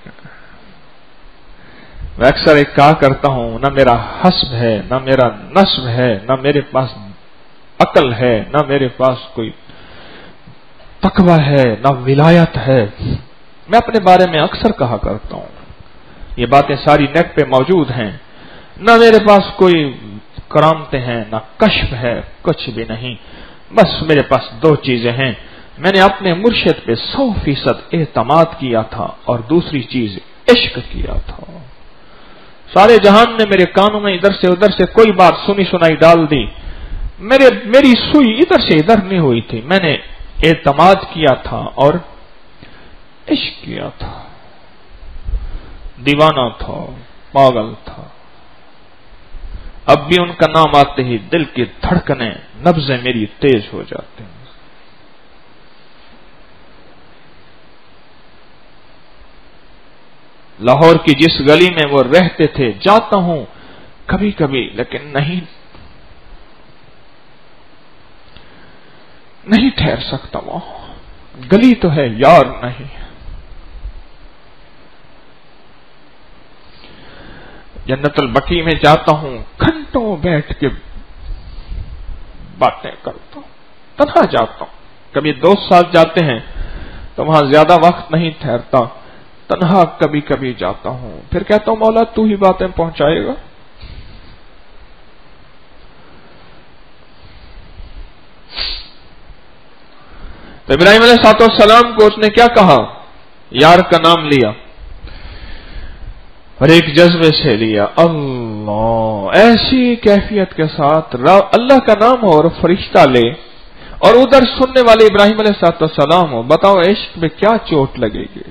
میں اکثر ایک کہا کرتا ہوں، نہ میرا حسب ہے، نہ میرا نسب ہے، نہ میرے پاس عقل ہے، نہ میرے پاس کوئی تقوی ہے، نہ ولایت ہے۔ میں اپنے بارے میں اکثر کہا کرتا ہوں، یہ باتیں ساری نیٹ پہ موجود ہیں، نہ میرے پاس کوئی کرامتیں ہیں، نہ کشف ہے، کچھ بھی نہیں، بس میرے پاس دو چیزیں ہیں، میں نے اپنے مرشد پہ سو فیصد اعتماد کیا تھا، اور دوسری چیز عشق کیا تھا۔ سارے جہان نے میرے کانوں میں ادھر سے ادھر سے کوئی بات سنی سنائی ڈال دی، میرے میری سوئی ادھر سے ادھر نہیں ہوئی تھی، میں نے اعتماد کیا تھا اور عشق کیا تھا، دیوانہ تھا، پاگل تھا۔ اب بھی ان کا نام آتے ہی دل کی دھڑکنیں، نبضیں میری تیز ہو جاتے ہیں۔ لاہور کی جس گلی میں وہ رہتے تھے جاتا ہوں کبھی کبھی، لیکن نہیں نہیں ٹھہر سکتا، وہاں گلی تو ہے یار نہیں۔ جنت البقیع میں جاتا ہوں، گھنٹوں بیٹھ کے باتیں کرتا ہوں، تنہا جاتا ہوں، کبھی دوست ساتھ جاتے ہیں تو وہاں زیادہ وقت نہیں ٹھہرتا، تنہا کبھی کبھی جاتا ہوں، پھر کہتا ہوں مولا تو ہی باتیں پہنچائے گا۔ تو ابراہیم علیہ الصلوۃ والسلام کو اس نے کیا کہا؟ یار کا نام لیا اور ایک جذبے سے لیا، اللہ، ایسی کیفیت کے ساتھ اللہ کا نام ہو اور فرشتہ لے، اور ادھر سننے والے ابراہیم علیہ الصلوۃ والسلام ہو، بتاؤ عشق میں کیا چوٹ لگے گی؟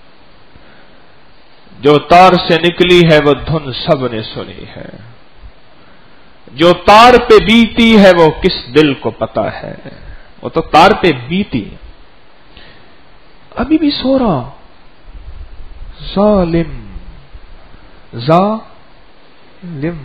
جو تار سے نکلی ہے وہ دھن سب نے سنی ہے، جو تار پہ بیتی ہے وہ کس دل کو پتا ہے، وہ تو تار پہ بیتی، ابھی بھی سو رہا، ظالم ظالم۔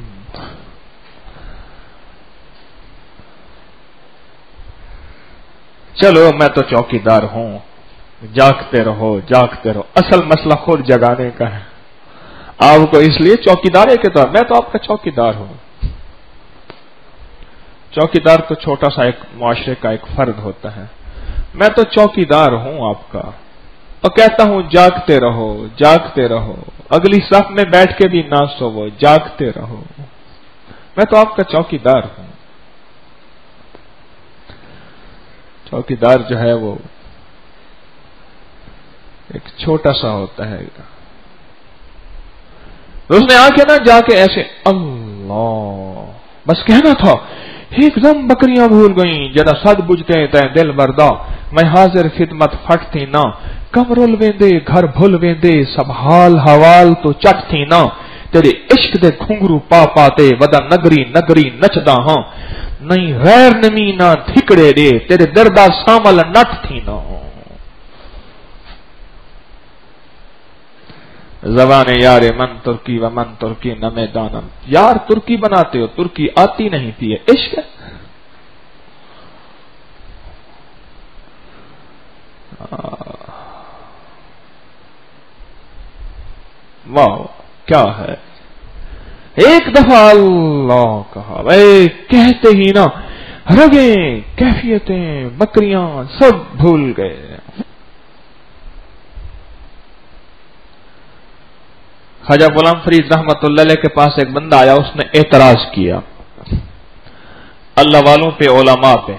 چلو میں تو چوکیدار ہوں، جاگتے رہو جاگتے رہو، اصل مسئلہ خود جگانے کا ہے، آپ کو اس لیے چوکیدارے کے طور، میں تو آپ کا چوکیدار ہوں۔ چوکیدار تو چھوٹا سا ایک معاشرے کا ایک فرد ہوتا ہے، میں تو چوکیدار ہوں آپ کا، اور کہتا ہوں جاگتے رہو جاگتے رہو، اگلی صف میں بیٹھ کے بھی نہ سوو، جاگتے رہو، میں تو آپ کا چوکیدار ہوں۔ چوکیدار جو ہے وہ ایک چھوٹا سا ہوتا ہے، اس نے آ کے نا جا کے ایسے اللہ بس کہنا تھا، ایک دم بکریاں بھول گئیں جدا سد بجتے تے دل بردا میں حاضر خدمت فٹ تھی نا کم رول ویندے گھر بھول ویندے سب حال حوال تو چٹ تھی نا تیرے عشق دے گھنگرو پا پاتے ودا نگری نگری نچدا ہاں نہیں غیر نمی نہ ٹھکڑے دے تیرے دردا سامل نٹ تھی نا زبان یار من ترکی و من ترکی نہ میں دانم یار ترکی بناتے ہو ترکی آتی نہیں تھی عشق واہ کیا ہے ایک دفعہ اللہ کہا بھائی کہتے ہی نا رگیں کیفیتیں بکریاں سب بھول گئے. خواجہ غلام فرید رحمت اللہ علیہ کے پاس ایک بندہ آیا اس نے اعتراض کیا اللہ والوں پہ علماء پہ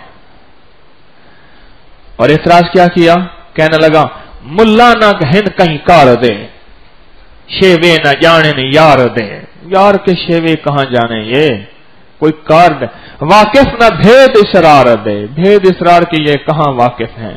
اور اعتراض کیا کیا کہنے لگا ملا نہ ہن کہیں کار دے شیوے نہ جانے نہ یار دے یار کے شیوے کہاں جانے یہ کوئی کار دے واقف نہ بھید اسرار دے بھید اسرار کی یہ کہاں واقف ہیں.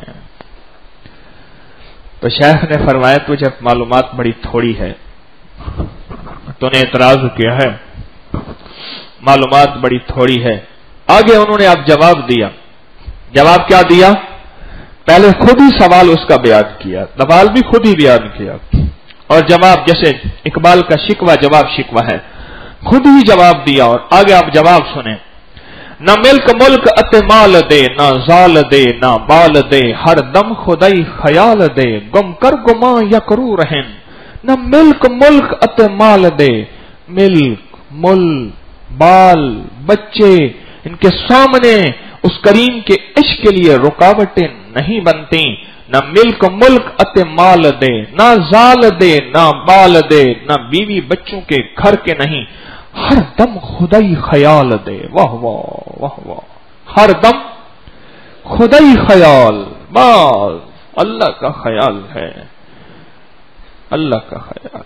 تو شیخ نے فرمایا تجھے معلومات بڑی تھوڑی ہے تو نے اعتراض کیا ہے معلومات بڑی تھوڑی ہے. آگے انہوں نے اب جواب دیا جواب کیا دیا پہلے خود ہی سوال اس کا بیان کیا سوال بھی خود ہی بیان کیا اور جواب جیسے اقبال کا شکوہ جواب شکوہ ہے خود ہی جواب دیا اور آگے آپ جواب سنیں. نہ ملک ملک اتمال دے نہ زال دے نہ بال دے ہر دم خدائی خیال دے گم کر گماں یا کرو رہن نہ ملک ملک اتمال دے ملک مل بال بچے ان کے سامنے اس کریم کے عشق کے لیے رکاوٹیں نہیں بنتی. نہ ملک ملک ات مال دے نہ زال دے نہ بال دے نہ بیوی بچوں کے گھر کے نہیں ہر دم خدائی خیال دے. واہ واہ واہ واہ ہر دم خدائی خیال بس اللہ کا خیال ہے اللہ کا خیال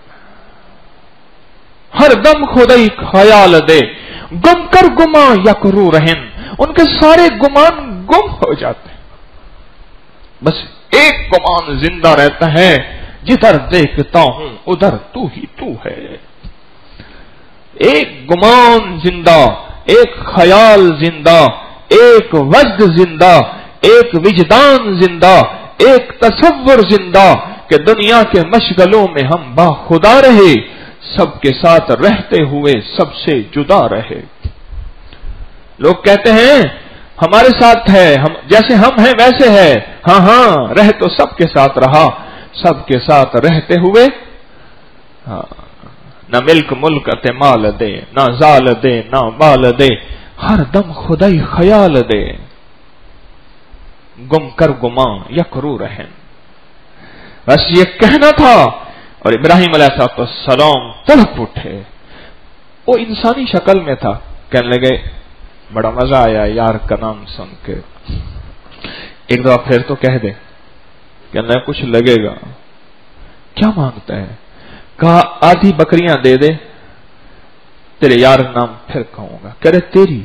ہر دم خدائی خیال دے گم کر گما یا کرو رہن ان کے سارے گمان گم ہو جاتے ہیں بس ایک گمان زندہ رہتا ہے جدھر دیکھتا ہوں ادھر تو ہی تو ہے. ایک گمان زندہ ایک خیال زندہ ایک وجد زندہ ایک وجدان زندہ ایک تصور زندہ کہ دنیا کے مشغلوں میں ہم با خدا رہے سب کے ساتھ رہتے ہوئے سب سے جدا رہے. لوگ کہتے ہیں ہمارے ساتھ ہے ہم جیسے ہم ہیں ویسے ہے ہاں ہاں رہ تو سب کے ساتھ رہا سب کے ساتھ رہتے ہوئے ہاں نہ ملک ملک اتمال دے نہ زال دے نہ بال دے ہر دم خدائی خیال دے گم کر گماں یا کرو رہن. بس یہ کہنا تھا اور ابراہیم علیہ السلام تڑپ اٹھے وہ انسانی شکل میں تھا کہنے لگے بڑا مزہ آیا یار کا نام سن کے ایک دفعہ پھر تو کہہ دے کہنا کچھ لگے گا کیا مانگتا ہے کہا آدھی بکریاں دے دے تیرے یار نام پھر کہوں گا کہہ رہے تیری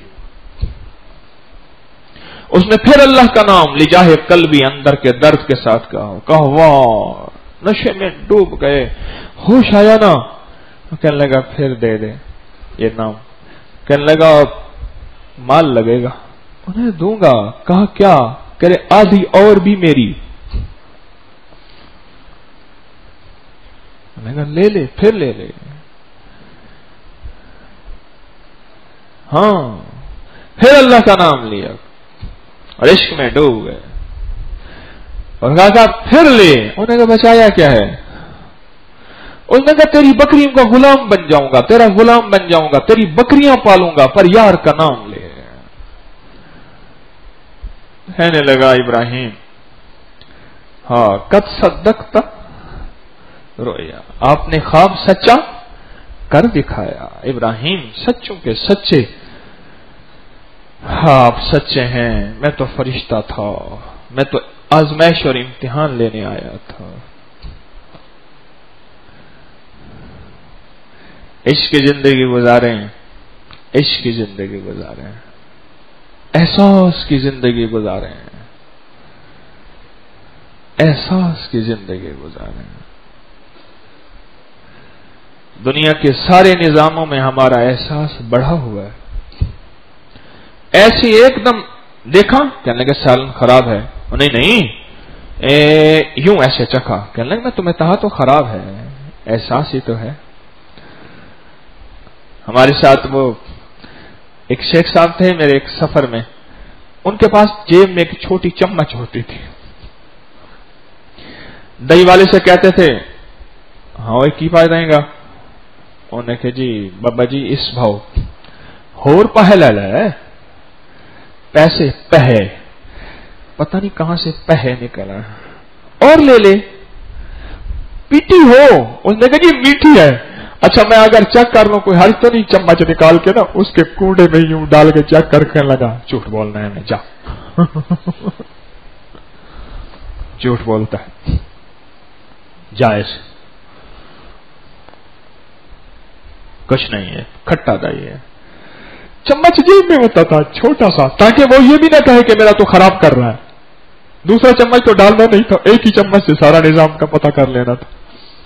اس نے پھر اللہ کا نام لجاہ قلبی اندر کے درد کے ساتھ کہا کہا واہ نشے میں ڈوب گئے ہوش آیا نا کہنے لگا پھر دے دے یہ نام کہنے لگا مال لگے گا انہیں دوں گا کہا کیا کہہ رہے آدھی اور بھی میری لے لے پھر لے لے ہاں پھر اللہ کا نام لیا اور عشق میں ڈوب گئے اور کہا پھر لے انہیں کہا بچایا کیا ہے اس نے کہا تیری بکریوں کا غلام بن جاؤں گا تیرا غلام بن جاؤں گا تیری بکریاں پالوں گا پر یار کا نام لے. کہنے لگا ابراہیم ہاں قد صدقت رویا آپ نے خواب سچا کر دکھایا. ابراہیم سچوں کے سچے ہاں آپ سچے ہیں میں تو فرشتہ تھا میں تو آزمائش اور امتحان لینے آیا تھا. عشق کی زندگی گزارے ہیں عشق کی زندگی گزارے ہیں احساس کی زندگی گزارے ہیں، احساس کی زندگی گزارے ہیں۔ دنیا کے سارے نظاموں میں ہمارا احساس بڑھا ہوا ہے۔ ایسی ایک دم دیکھا کہنے لگے سالن خراب ہے، نہیں نہیں اے یوں ایسے چکھا کہنے لگے میں تمہیں کہا تو خراب ہے، احساس ہی تو ہے۔ ہمارے ساتھ وہ ایک شیخ صاحب تھے میرے ایک سفر میں، ان کے پاس جیب میں ایک چھوٹی چمچ ہوتی تھی، دہی والے سے کہتے تھے ہاں وہ کی پائے دیں گا، انہوں نے کہا جی بابا جی اس بھاؤ ہور پہلا ہے پیسے پہے، پتہ نہیں کہاں سے پہے نکلا اور لے لے پیٹی ہو، اس نے کہا جی میٹھی ہے، اچھا میں اگر چیک کر لوں کوئی حل تو نہیں، چمچ نکال کے نا اس کے کوڑے میں یوں ڈال کے چیک کر کے لگا جھوٹ بولنا ہے میں جا جھوٹ بولتا ہے جائز کچھ نہیں ہے، کھٹا دہی ہے، چمچ جیب میں ہوتا تھا چھوٹا سا تاکہ وہ یہ بھی نہ کہے کہ میرا تو خراب کر رہا ہے، دوسرا چمچ تو ڈالنا نہیں تھا، ایک ہی چمچ سے سارا نظام کا پتہ کر لینا تھا۔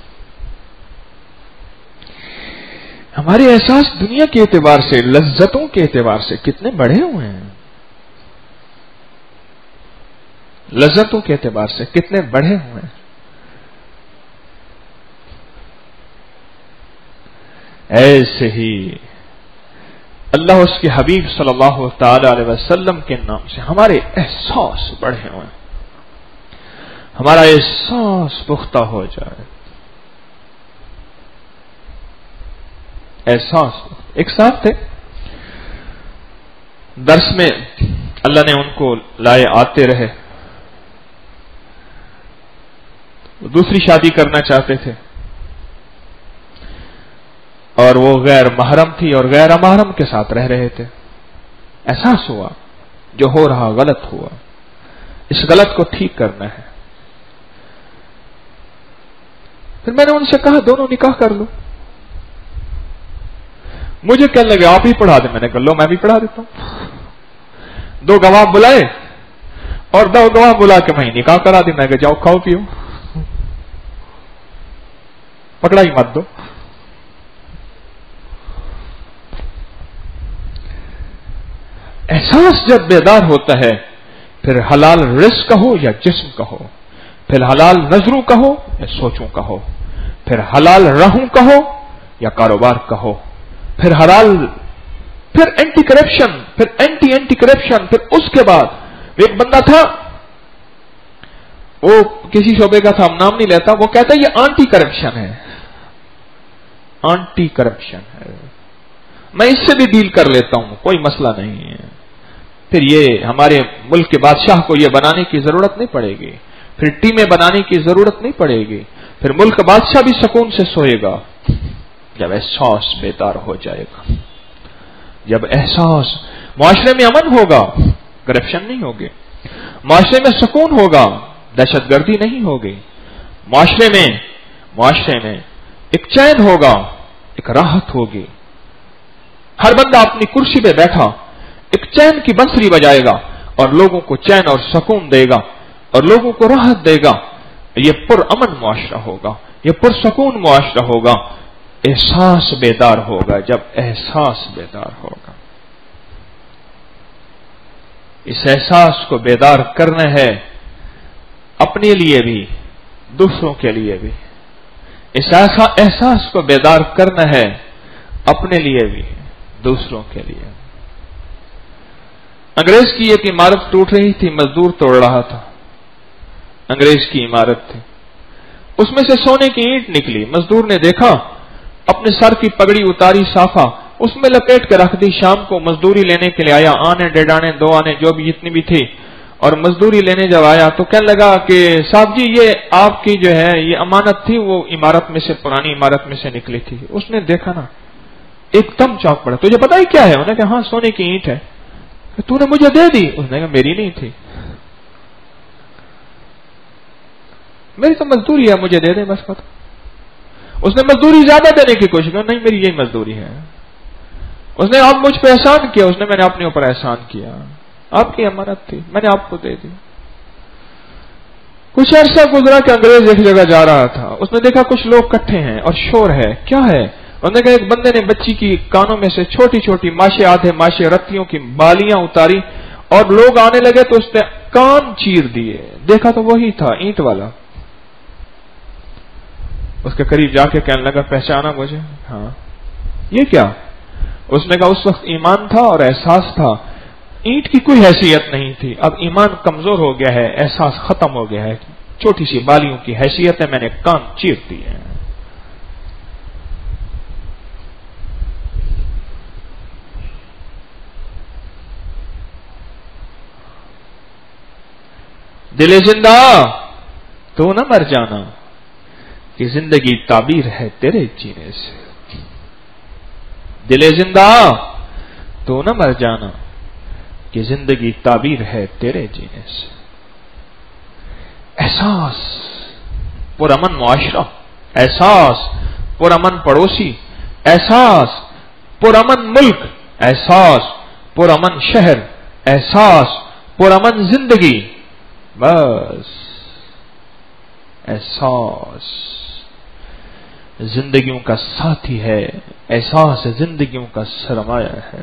ہمارے احساس دنیا کے اعتبار سے، لذتوں کے اعتبار سے کتنے بڑھے ہوئے ہیں، لذتوں کے اعتبار سے کتنے بڑھے ہوئے ہیں۔ ایسے ہی اللہ اس کے حبیب صلی اللہ تعالی علیہ وسلم کے نام سے ہمارے احساس بڑھے ہوئے ہیں، ہمارا احساس پختہ ہو جائے۔ احساس ایک صاحب تھے، درس میں اللہ نے ان کو لائے، آتے رہے، دوسری شادی کرنا چاہتے تھے اور وہ غیر محرم تھی اور غیر محرم کے ساتھ رہ رہے تھے، احساس ہوا جو ہو رہا غلط ہوا، اس غلط کو ٹھیک کرنا ہے۔ پھر میں نے ان سے کہا دونوں نکاح کر لو، مجھے کہنے لگے آپ ہی پڑھا دیں، میں نے کہا لو میں بھی پڑھا دیتا ہوں، دو گواہ بلائے اور دو گواہ بلا کے میں نکاح کرا دی، میں نے کہا جاؤ کھاؤ پیو، پکڑا ہی مت دو۔ احساس جب بیدار ہوتا ہے پھر حلال رزق کا ہو یا جسم کا ہو، پھر حلال نظروں کا ہو یا سوچوں کا ہو، پھر حلال راہوں کا ہو یا کاروبار کا ہو، پھر حلال، پھر اینٹی کرپشن، پھر اینٹی اینٹی کرپشن، پھر اس کے بعد ایک بندہ تھا وہ کسی شعبے کا تھا، ہم نام نہیں لیتا، وہ کہتا ہے یہ آنٹی کرپشن ہے، آنٹی کرپشن ہے، میں اس سے بھی ڈیل کر لیتا ہوں کوئی مسئلہ نہیں ہے۔ پھر یہ ہمارے ملک کے بادشاہ کو یہ بنانے کی ضرورت نہیں پڑے گی، پھر ٹیمیں بنانے کی ضرورت نہیں پڑے گی، پھر ملک کا بادشاہ بھی سکون سے سوئے گا جب احساس بیدار ہو جائے گا، جب احساس، معاشرے میں امن ہوگا، کرپشن نہیں ہوگی، معاشرے میں سکون ہوگا، دہشت گردی نہیں ہوگی، معاشرے میں معاشرے میں ایک چین ہوگا، ایک راحت ہوگی، ہر بندہ اپنی کرسی پہ بیٹھا ایک چین کی بنسری بجائے گا اور لوگوں کو چین اور سکون دے گا اور لوگوں کو راحت دے گا، یہ پر امن معاشرہ ہوگا، یہ پر سکون معاشرہ ہوگا۔ احساس بیدار ہوگا، جب احساس بیدار ہوگا، اس احساس کو بیدار کرنا ہے اپنے لیے بھی دوسروں کے لیے بھی، اس احساس کو بیدار کرنا ہے اپنے لیے بھی دوسروں کے لیے۔ انگریز کی ایک عمارت ٹوٹ رہی تھی، مزدور توڑ رہا تھا، انگریز کی عمارت تھی، اس میں سے سونے کی اینٹ نکلی، مزدور نے دیکھا، اپنے سر کی پگڑی اتاری، صافہ اس میں لپیٹ کے رکھ دی، شام کو مزدوری لینے کے لیے آیا، آنے ڈیڑھ آنے دو آنے جو بھی جتنی بھی تھی، اور مزدوری لینے جب آیا تو کہنے لگا کہ صاحب جی یہ آپ کی جو ہے یہ امانت تھی، وہ عمارت میں سے، پرانی عمارت میں سے نکلی تھی۔ اس نے دیکھا نا ایک دم چونک پڑا، تجھے پتا ہی کیا ہے؟ انہوں نے کہا ہاں سونے کی اینٹ ہے۔ تو نے مجھے دے دی؟ اس نے کہا میری نہیں تھی، میری تو مزدوری ہے، مجھے دے دیں بس پتہ۔ اس نے مزدوری زیادہ دینے کی کوشش کی، نہیں میری یہی مزدوری ہے۔ اس نے اب مجھ پہ احسان کیا، اس نے میں نے اپنے اوپر احسان کیا، آپ کی امانت تھی، میں نے آپ کو دے دی۔ کچھ عرصہ گزرا کہ انگریز ایک جگہ جا رہا تھا، اس نے دیکھا کچھ لوگ کٹھے ہیں اور شور ہے، کیا ہے؟ انہوں نے کہا ایک بندے نے بچی کی کانوں میں سے چھوٹی چھوٹی ماشے آدھے ماشے رتیوں کی بالیاں اتاری اور لوگ آنے لگے تو اس نے کان چیر دیے۔ دیکھا تو وہی تھا، اینٹ والا۔ اس کے قریب جا کے کہنے لگا پہچانا مجھے؟ ہاں۔ یہ کیا؟ اس نے کہا اس وقت ایمان تھا اور احساس تھا، اینٹ کی کوئی حیثیت نہیں تھی، اب ایمان کمزور ہو گیا ہے، احساس ختم ہو گیا ہے، چھوٹی سی بالیوں کی حیثیت ہے، میں نے کان چیر دیے ہیں۔ دل زندہ تو نہ مر جانا کہ زندگی تعبیر ہے تیرے جینے سے، دل زندہ تو نہ مر جانا کہ زندگی تعبیر ہے تیرے جینے سے۔ احساس پرامن معاشرہ، احساس پرامن پڑوسی، احساس پرامن ملک، احساس پرامن شہر، احساس پرامن زندگی، بس احساس زندگیوں کا ساتھی ہے، احساس زندگیوں کا سرمایہ ہے۔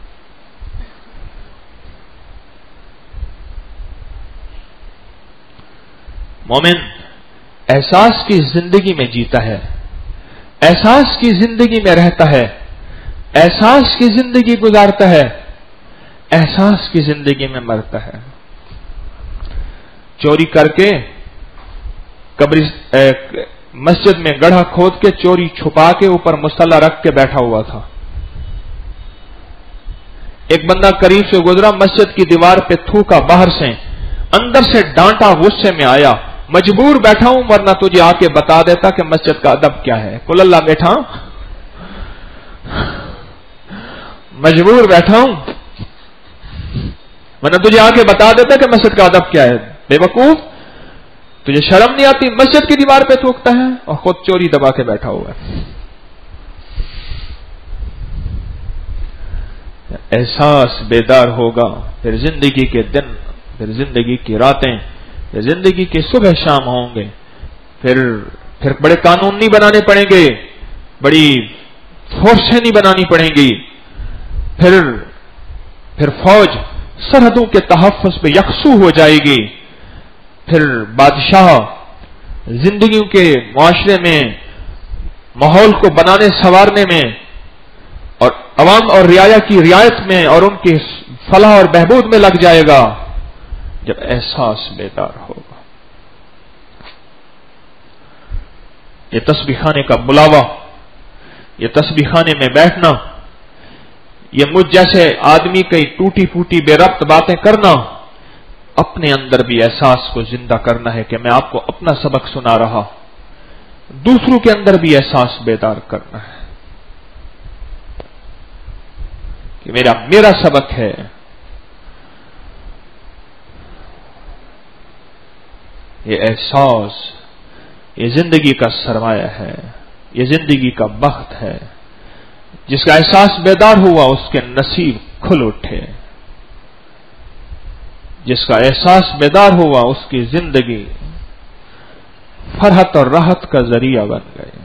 مومن احساس کی زندگی میں جیتا ہے، احساس کی زندگی میں رہتا ہے، احساس کی زندگی گزارتا ہے، احساس کی زندگی میں مرتا ہے۔ چوری کر کے قبر مسجد میں گڑھا کھود کے چوری چھپا کے اوپر مصلی رکھ کے بیٹھا ہوا تھا۔ ایک بندہ قریب سے گزرا، مسجد کی دیوار پہ تھوکا باہر سے، اندر سے ڈانٹا، غصے میں آیا، مجبور بیٹھا ہوں ورنہ تجھے آ کے بتا دیتا کہ مسجد کا ادب کیا ہے۔ کل اللہ بیٹھا ہوں، مجبور بیٹھا ہوں ورنہ تجھے آ کے بتا دیتا کہ مسجد کا ادب کیا ہے۔ بے وقوف، تجھے شرم نہیں آتی؟ مسجد کی دیوار پہ تھوکتا ہے اور خود چوری دبا کے بیٹھا ہوا ہے۔ احساس بیدار ہوگا، پھر زندگی کے دن، پھر زندگی کی راتیں، پھر زندگی کے صبح شام ہوں گے، پھر پھر بڑے قانون نہیں بنانے پڑیں گے، بڑی فورسیں نہیں بنانی پڑیں گی، پھر پھر فوج سرحدوں کے تحفظ پہ یکسو ہو جائے گی، پھر بادشاہ زندگیوں کے معاشرے میں ماحول کو بنانے سنوارنے میں اور عوام اور رعایا کی رعایت میں اور ان کی فلاح اور بہبود میں لگ جائے گا جب احساس بیدار ہوگا۔ یہ تسبیح خانے کا بلاوا، یہ تسبیح خانے میں بیٹھنا، یہ مجھ جیسے آدمی کی ٹوٹی پھوٹی بے ربط باتیں کرنا، اپنے اندر بھی احساس کو زندہ کرنا ہے کہ میں آپ کو اپنا سبق سنا رہا، دوسروں کے اندر بھی احساس بیدار کرنا ہے کہ میرا میرا سبق ہے۔ یہ احساس، یہ زندگی کا سرمایہ ہے، یہ زندگی کا بخت ہے۔ جس کا احساس بیدار ہوا اس کے نصیب کھل اٹھے، جس کا احساس بیدار ہوا اس کی زندگی فرحت اور راحت کا ذریعہ بن گئے۔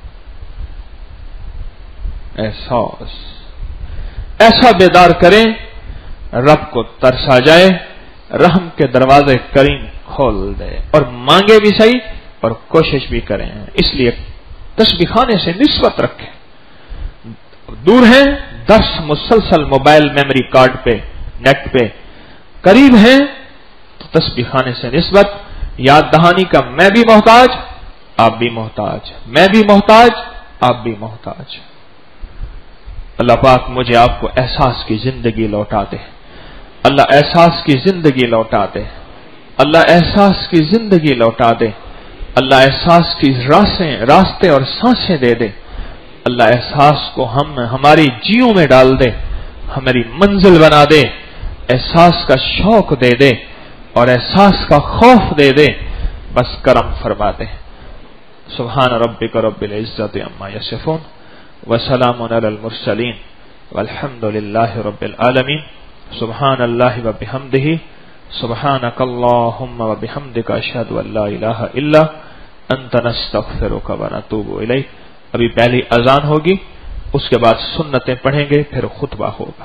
احساس ایسا بیدار کریں رب کو ترس آ جائے، رحم کے دروازے کریم کھول دے، اور مانگے بھی صحیح اور کوشش بھی کریں۔ اس لیے تسبیح خانے سے نسبت رکھیں۔ دور ہیں درس مسلسل موبائل میموری کارڈ پہ، نیٹ پہ، قریب ہیں تو تسبیح خانے سے نسبت، یاد دہانی کا میں بھی محتاج، آپ بھی محتاج، میں بھی محتاج، آپ بھی محتاج۔ اللہ پاک مجھے آپ کو احساس کی زندگی لوٹا دے، اللہ احساس کی زندگی لوٹا دے، اللہ احساس کی زندگی لوٹا دے، اللہ احساس کی راسیں راستے اور سانسیں دے دے، اللہ احساس کو ہم ہماری جیوں میں ڈال دے، ہماری منزل بنا دے، احساس کا شوق دے دے اور احساس کا خوف دے دے، بس کرم فرما دے۔ سبحان ربک رب العزت عما یصفون وسلام علی المرسلین والحمد للہ رب العالمین۔ सुबहान अल्लाहि व बिहम्दिही सुबहानक अल्लाहुम्मा व बिहम्दिका अशहदु अन ला इलाहा इल्ला अंता नस्तगफिरुका व नतूबु इलैक। अभी पहली अजान होगी, उसके बाद सुन्नतें पढ़ेंगे, फिर खुतबा होगा।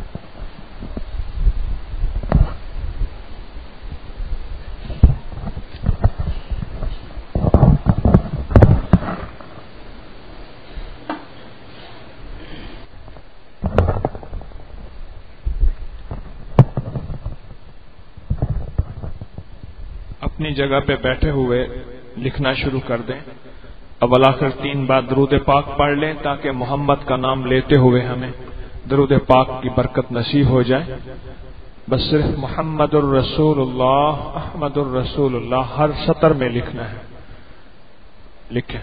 अपनी जगह पे बैठे हुए लिखना शुरू कर दें। अव्वल आखिर तीन बार दरूद पाक पढ़ लें ताकि मोहम्मद का नाम लेते हुए हमें दरूद पाक की बरकत नसीब हो जाए। बस सिर्फ मुहम्मदुर रसूलुल्लाह अहमदुर रसूलुल्लाह हर सतर में लिखना है। लिखें।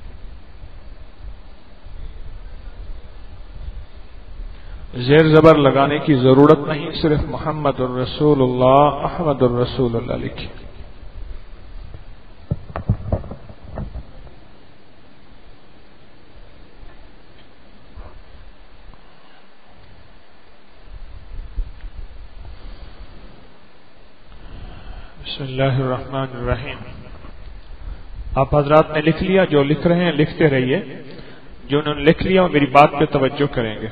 जेर जबर लगाने की जरूरत नहीं, सिर्फ मुहम्मदुर रसूलुल्लाह अहमदुर रसूलुल्लाह लिखें। बिस्मिल्लाहिर्रहमानिर्रहीम। आप हजरात ने लिख लिया? जो लिख रहे हैं लिखते रहिए। जो उन्होंने लिख लिया वो मेरी बात पे तवज्जो करेंगे।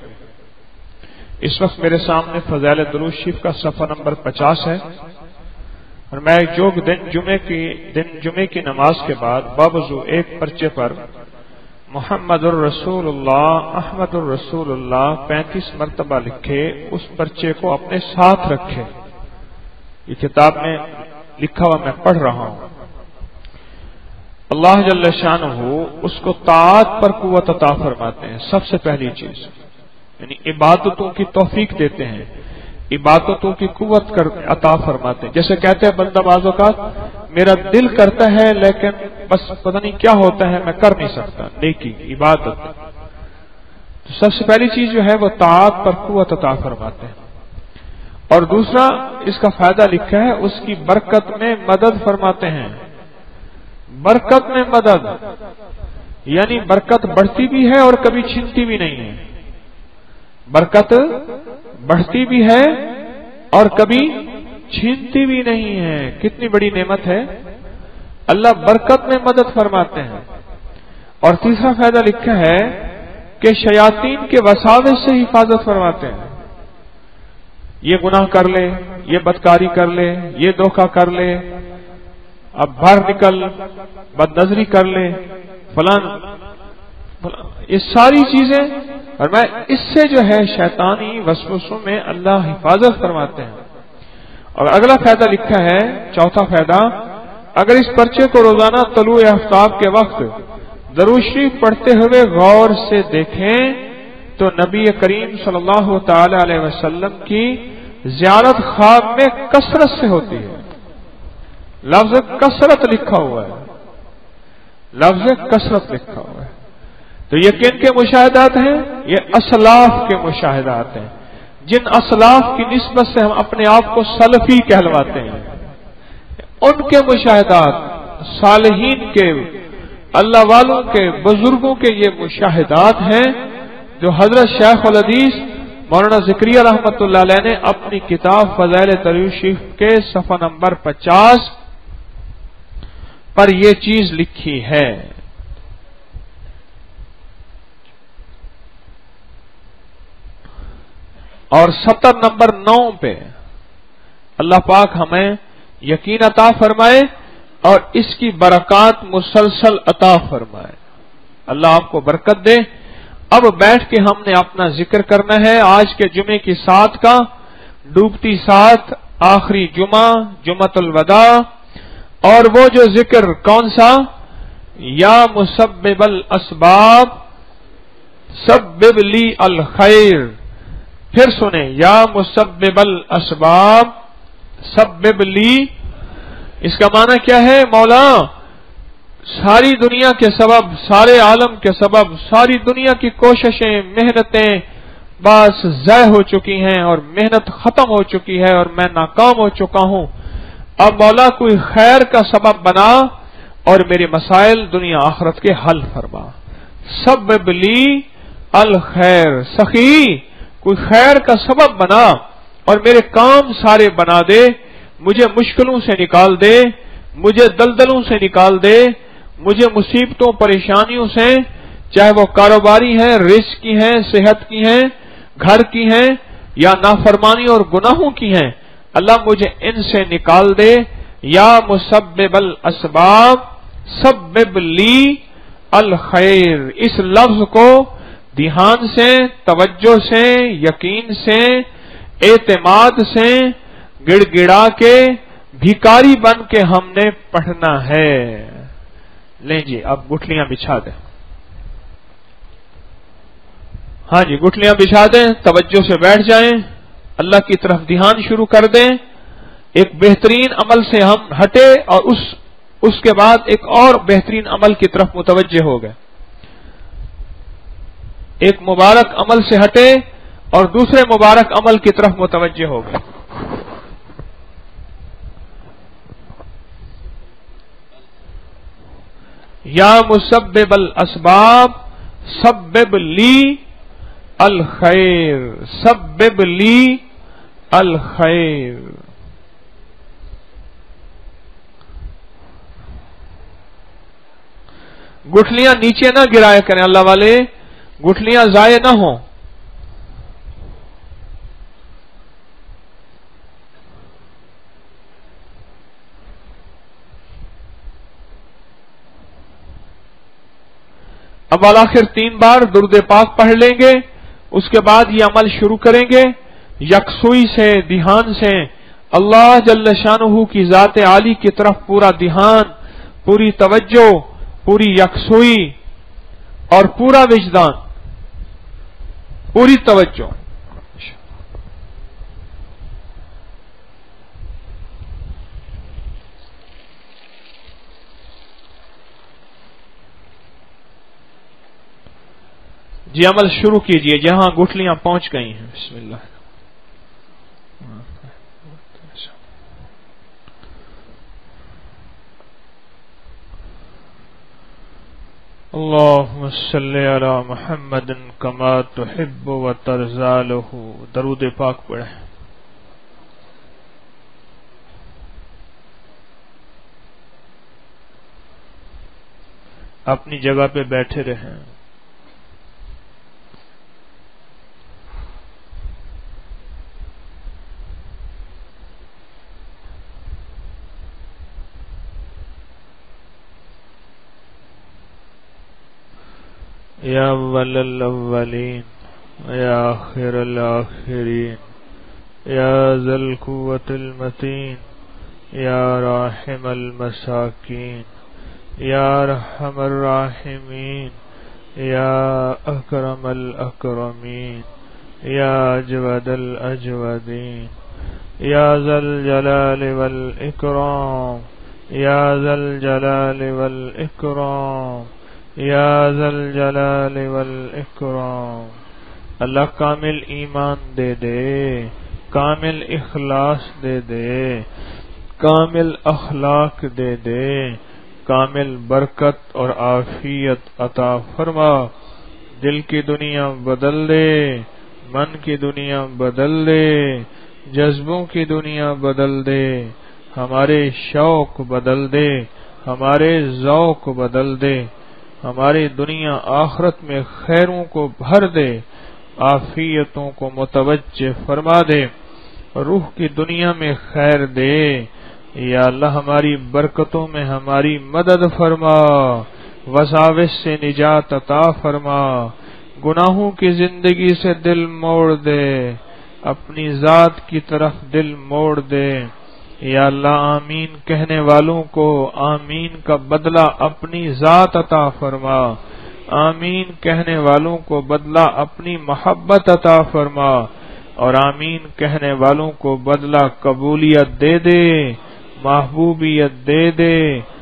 इस वक्त मेरे सामने फज़ाइल दुरूद शरीफ का सफ़ा नंबर पचास है और मैं जो दिन जुमे की दिन जुमे की नमाज के बाद बावजू एक पर्चे पर मुहम्मदुर रसूलुल्लाह अहमदुर रसूलुल्लाह पैंतीस मरतबा लिखे, उस पर्चे को अपने साथ रखे। ये किताब में लिखा हुआ मैं पढ़ रहा हूं। अल्लाह जल्ल शानहू उसको ताअत पर कुव्वत अता फरमाते हैं। सबसे पहली चीज यानी इबादतों की तौफीक देते हैं, इबादतों की कुव्वत कर अता फरमाते हैं। जैसे कहते हैं बंदा बाज़ औक़ात मेरा दिल करता है लेकिन बस पता नहीं क्या होता है, मैं कर नहीं सकता। नेकी इबादत तो सबसे पहली चीज जो है वो ताअत पर कुव्वत अता फरमाते हैं। और दूसरा इसका फायदा लिखा है उसकी बरकत में मदद फरमाते हैं। बरकत में मदद यानी बरकत बढ़ती भी है और कभी छिनती भी नहीं है। बरकत बढ़ती भी है और कभी छीनती भी नहीं है। कितनी बड़ी नेमत है। अल्लाह बरकत में मदद फरमाते हैं। और तीसरा फायदा लिखा है कि शयातीन के वसाविस से हिफाजत फरमाते हैं। ये गुनाह कर ले, ये बदकारी कर ले, ये धोखा कर ले, अब बाहर निकल, बदनजरी कर ले, फलान, फलान ये सारी चीजें। और मैं इससे जो है शैतानी वसवसों में अल्लाह हिफाजत फरमाते हैं। और अगला फायदा लिखा है, चौथा फायदा, अगर इस पर्चे को रोजाना तलुए आफ्ताब के वक्त दरूद शरीफ पढ़ते हुए गौर से देखें तो नबी करीम सल्लल्लाहु ताला अलैहि वसल्लम की ज़ियारत ख्वाब में कसरत से होती है। लफ्ज कसरत लिखा हुआ है, लफ्ज कसरत लिखा हुआ है। तो ये किन के मुशाहिदात हैं? ये असलाफ के मुशाहिदात हैं, जिन असलाफ की निस्बत से हम अपने आप को सलफी कहलवाते हैं। उनके मुशाहिदात, सालिहीन के, अल्लाह वालों के, बुजुर्गों के ये मुशाहिदात हैं जो हजरत शेख उल हदीस मौलाना ज़िक्रिया रहमतुल्लाह अलैह ने अपनी किताब फज़ाइल दुरूद शरीफ के सफ़ा नंबर पचास पर यह चीज लिखी है। और सतर नंबर नौ पे अल्लाह पाक हमें यकीन अता फरमाए और इसकी बरकत मुसलसल अता फरमाए। अल्लाह आपको बरकत दे। अब बैठ के हमने अपना जिक्र करना है। आज के जुमे की सात का डूबती सात, आखिरी जुमा, जुमतुल वदा। और वो जो जिक्र कौन सा? या मुसब्बिबल असबाब सब्बिब ली अल खैर। फिर सुने, या मुसब्बिबल असबाब सब्बिब ली। इसका माना क्या है? मौला सारी दुनिया के सबब, सारे आलम के सबब, सारी दुनिया की कोशिशें, मेहनतें बस ज़ाय हो चुकी हैं और मेहनत खत्म हो चुकी है और मैं नाकाम हो चुका हूं। अब मौला कोई खैर का सबब बना और मेरे मसाइल दुनिया आखिरत के हल फरमा। सब्बिब ली अल खैर, सखी कोई खैर का सबब बना اور میرے کام سارے بنا دے، مجھے مشکلوں سے نکال دے، مجھے دلدلوں سے نکال دے، مجھے مصیبتوں پریشانیوں سے، چاہے وہ کاروباری ہیں، رزق کی ہیں، صحت کی ہیں، گھر کی ہیں یا نافرمانی اور گناہوں کی ہیں، اللہ مجھے ان سے نکال دے۔ یا مسبب الاسباب سبب لی الخیر، اس لفظ کو دھیان سے، توجہ سے، یقین سے، اعتماد سے گڑ گڑا کے بھیکاری بن کے ہم نے پڑھنا ہے۔ لیں جی اب گٹھلیاں بچھا دیں، ہاں جی گٹھلیاں بچھا دیں، توجہ سے بیٹھ جائیں، اللہ کی طرف دھیان شروع کر دیں۔ ایک بہترین عمل سے ہم ہٹے اور اس اس کے بعد ایک اور بہترین عمل کی طرف متوجہ ہو گئے۔ ایک مبارک عمل سے ہٹے اور دوسرے مبارک عمل کی طرف متوجہ ہو گئے۔ یا مسبب الاسباب سبب لی الخیر، سبب لی الخیر۔ گٹھلیاں نیچے نہ گرایا کریں اللہ والے، گٹھلیاں ضائع نہ ہوں۔ اب بالآخر تین بار درود پاک پڑھ لیں گے، اس کے بعد یہ عمل شروع کریں گے یکسوئی سے، دھیان سے، اللہ جل شانہ کی ذات عالی کی طرف پورا دھیان، پوری توجہ، پوری یکسوئی اور پورا وجدان، پوری توجہ۔ جی عمل شروع کیجئے جہاں گٹھلیاں پہنچ گئی ہیں۔ بسم اللہ۔ اللہم صلی علی محمد کما تحب و ترضی لہ، درود پاک پڑھیں۔ اپنی جگہ پہ بیٹھے رہیں۔ یا اول الاولین یا آخر الاخرین یا ذی القوة المتین یا راحم المساکین یا ارحم الراحمین یا اکرم الاکرمین یا اجود الاجودین یا ذی الجلال والاکرام یا ذی الجلال والاکرام یا ذا الجلال والاکرام۔ اللہ کامل ایمان دے دے، کامل اخلاص دے دے، کامل اخلاق دے دے، کامل برکت اور عافیت عطا فرما۔ دل کی دنیا بدل دے، من کی دنیا بدل دے، جذبوں کی دنیا بدل دے، ہمارے شوق بدل دے، ہمارے ذوق بدل دے، ہماری دنیا آخرت میں خیروں کو بھر دے، عافیتوں کو متوجہ فرما دے، روح کی دنیا میں خیر دے۔ یا اللہ ہماری برکتوں میں ہماری مدد فرما، وساوس سے نجات عطا فرما، گناہوں کی زندگی سے دل موڑ دے، اپنی ذات کی طرف دل موڑ دے۔ یا اللہ آمین کہنے والوں کو آمین کا بدلہ اپنی ذات عطا فرما، آمین کہنے والوں کو بدلہ اپنی محبت عطا فرما، اور آمین کہنے والوں کو بدلہ قبولیت دے دے، محبوبیت دے دے،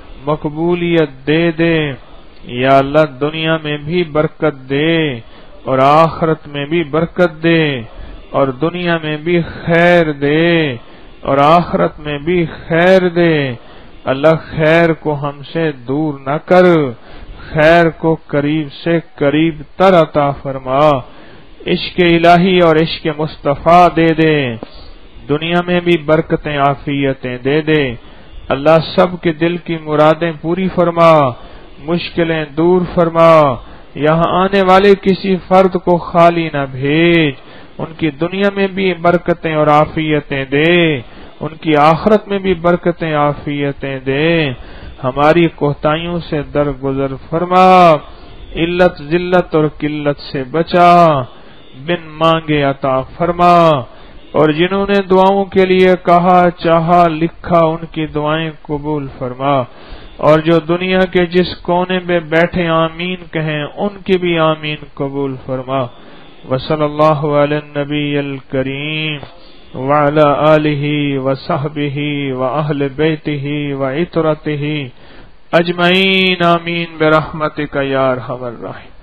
مقبولیت دے دے۔ یا اللہ دنیا میں بھی برکت دے اور آخرت میں بھی برکت دے، اور دنیا میں بھی خیر دے اور آخرت میں بھی خیر دے۔ اللہ خیر کو ہم سے دور نہ کر، خیر کو قریب سے قریب تر عطا فرما، عشق الہی اور عشق مصطفیٰ دے دے، دنیا میں بھی برکتیں عافیتیں دے دے۔ اللہ سب کے دل کی مرادیں پوری فرما، مشکلیں دور فرما، یہاں آنے والے کسی فرد کو خالی نہ بھیج، ان کی دنیا میں بھی برکتیں اور عافیتیں دے، ان کی آخرت میں بھی برکتیں عافیتیں دے، ہماری کوتاہیوں سے درگزر فرما، علت ذلت اور قلت سے بچا، بن مانگے عطا فرما، اور جنہوں نے دعاؤں کے لیے کہا چاہا لکھا ان کی دعائیں قبول فرما، اور جو دنیا کے جس کونے میں بیٹھے آمین کہیں ان کی بھی آمین قبول فرما۔ وصلی اللہ علی النبی الکریم وعلی آلہ وصحبہ واہل بیتہ وعطرتہ اجمعین، آمین برحمتک یا ارحم الراحمین۔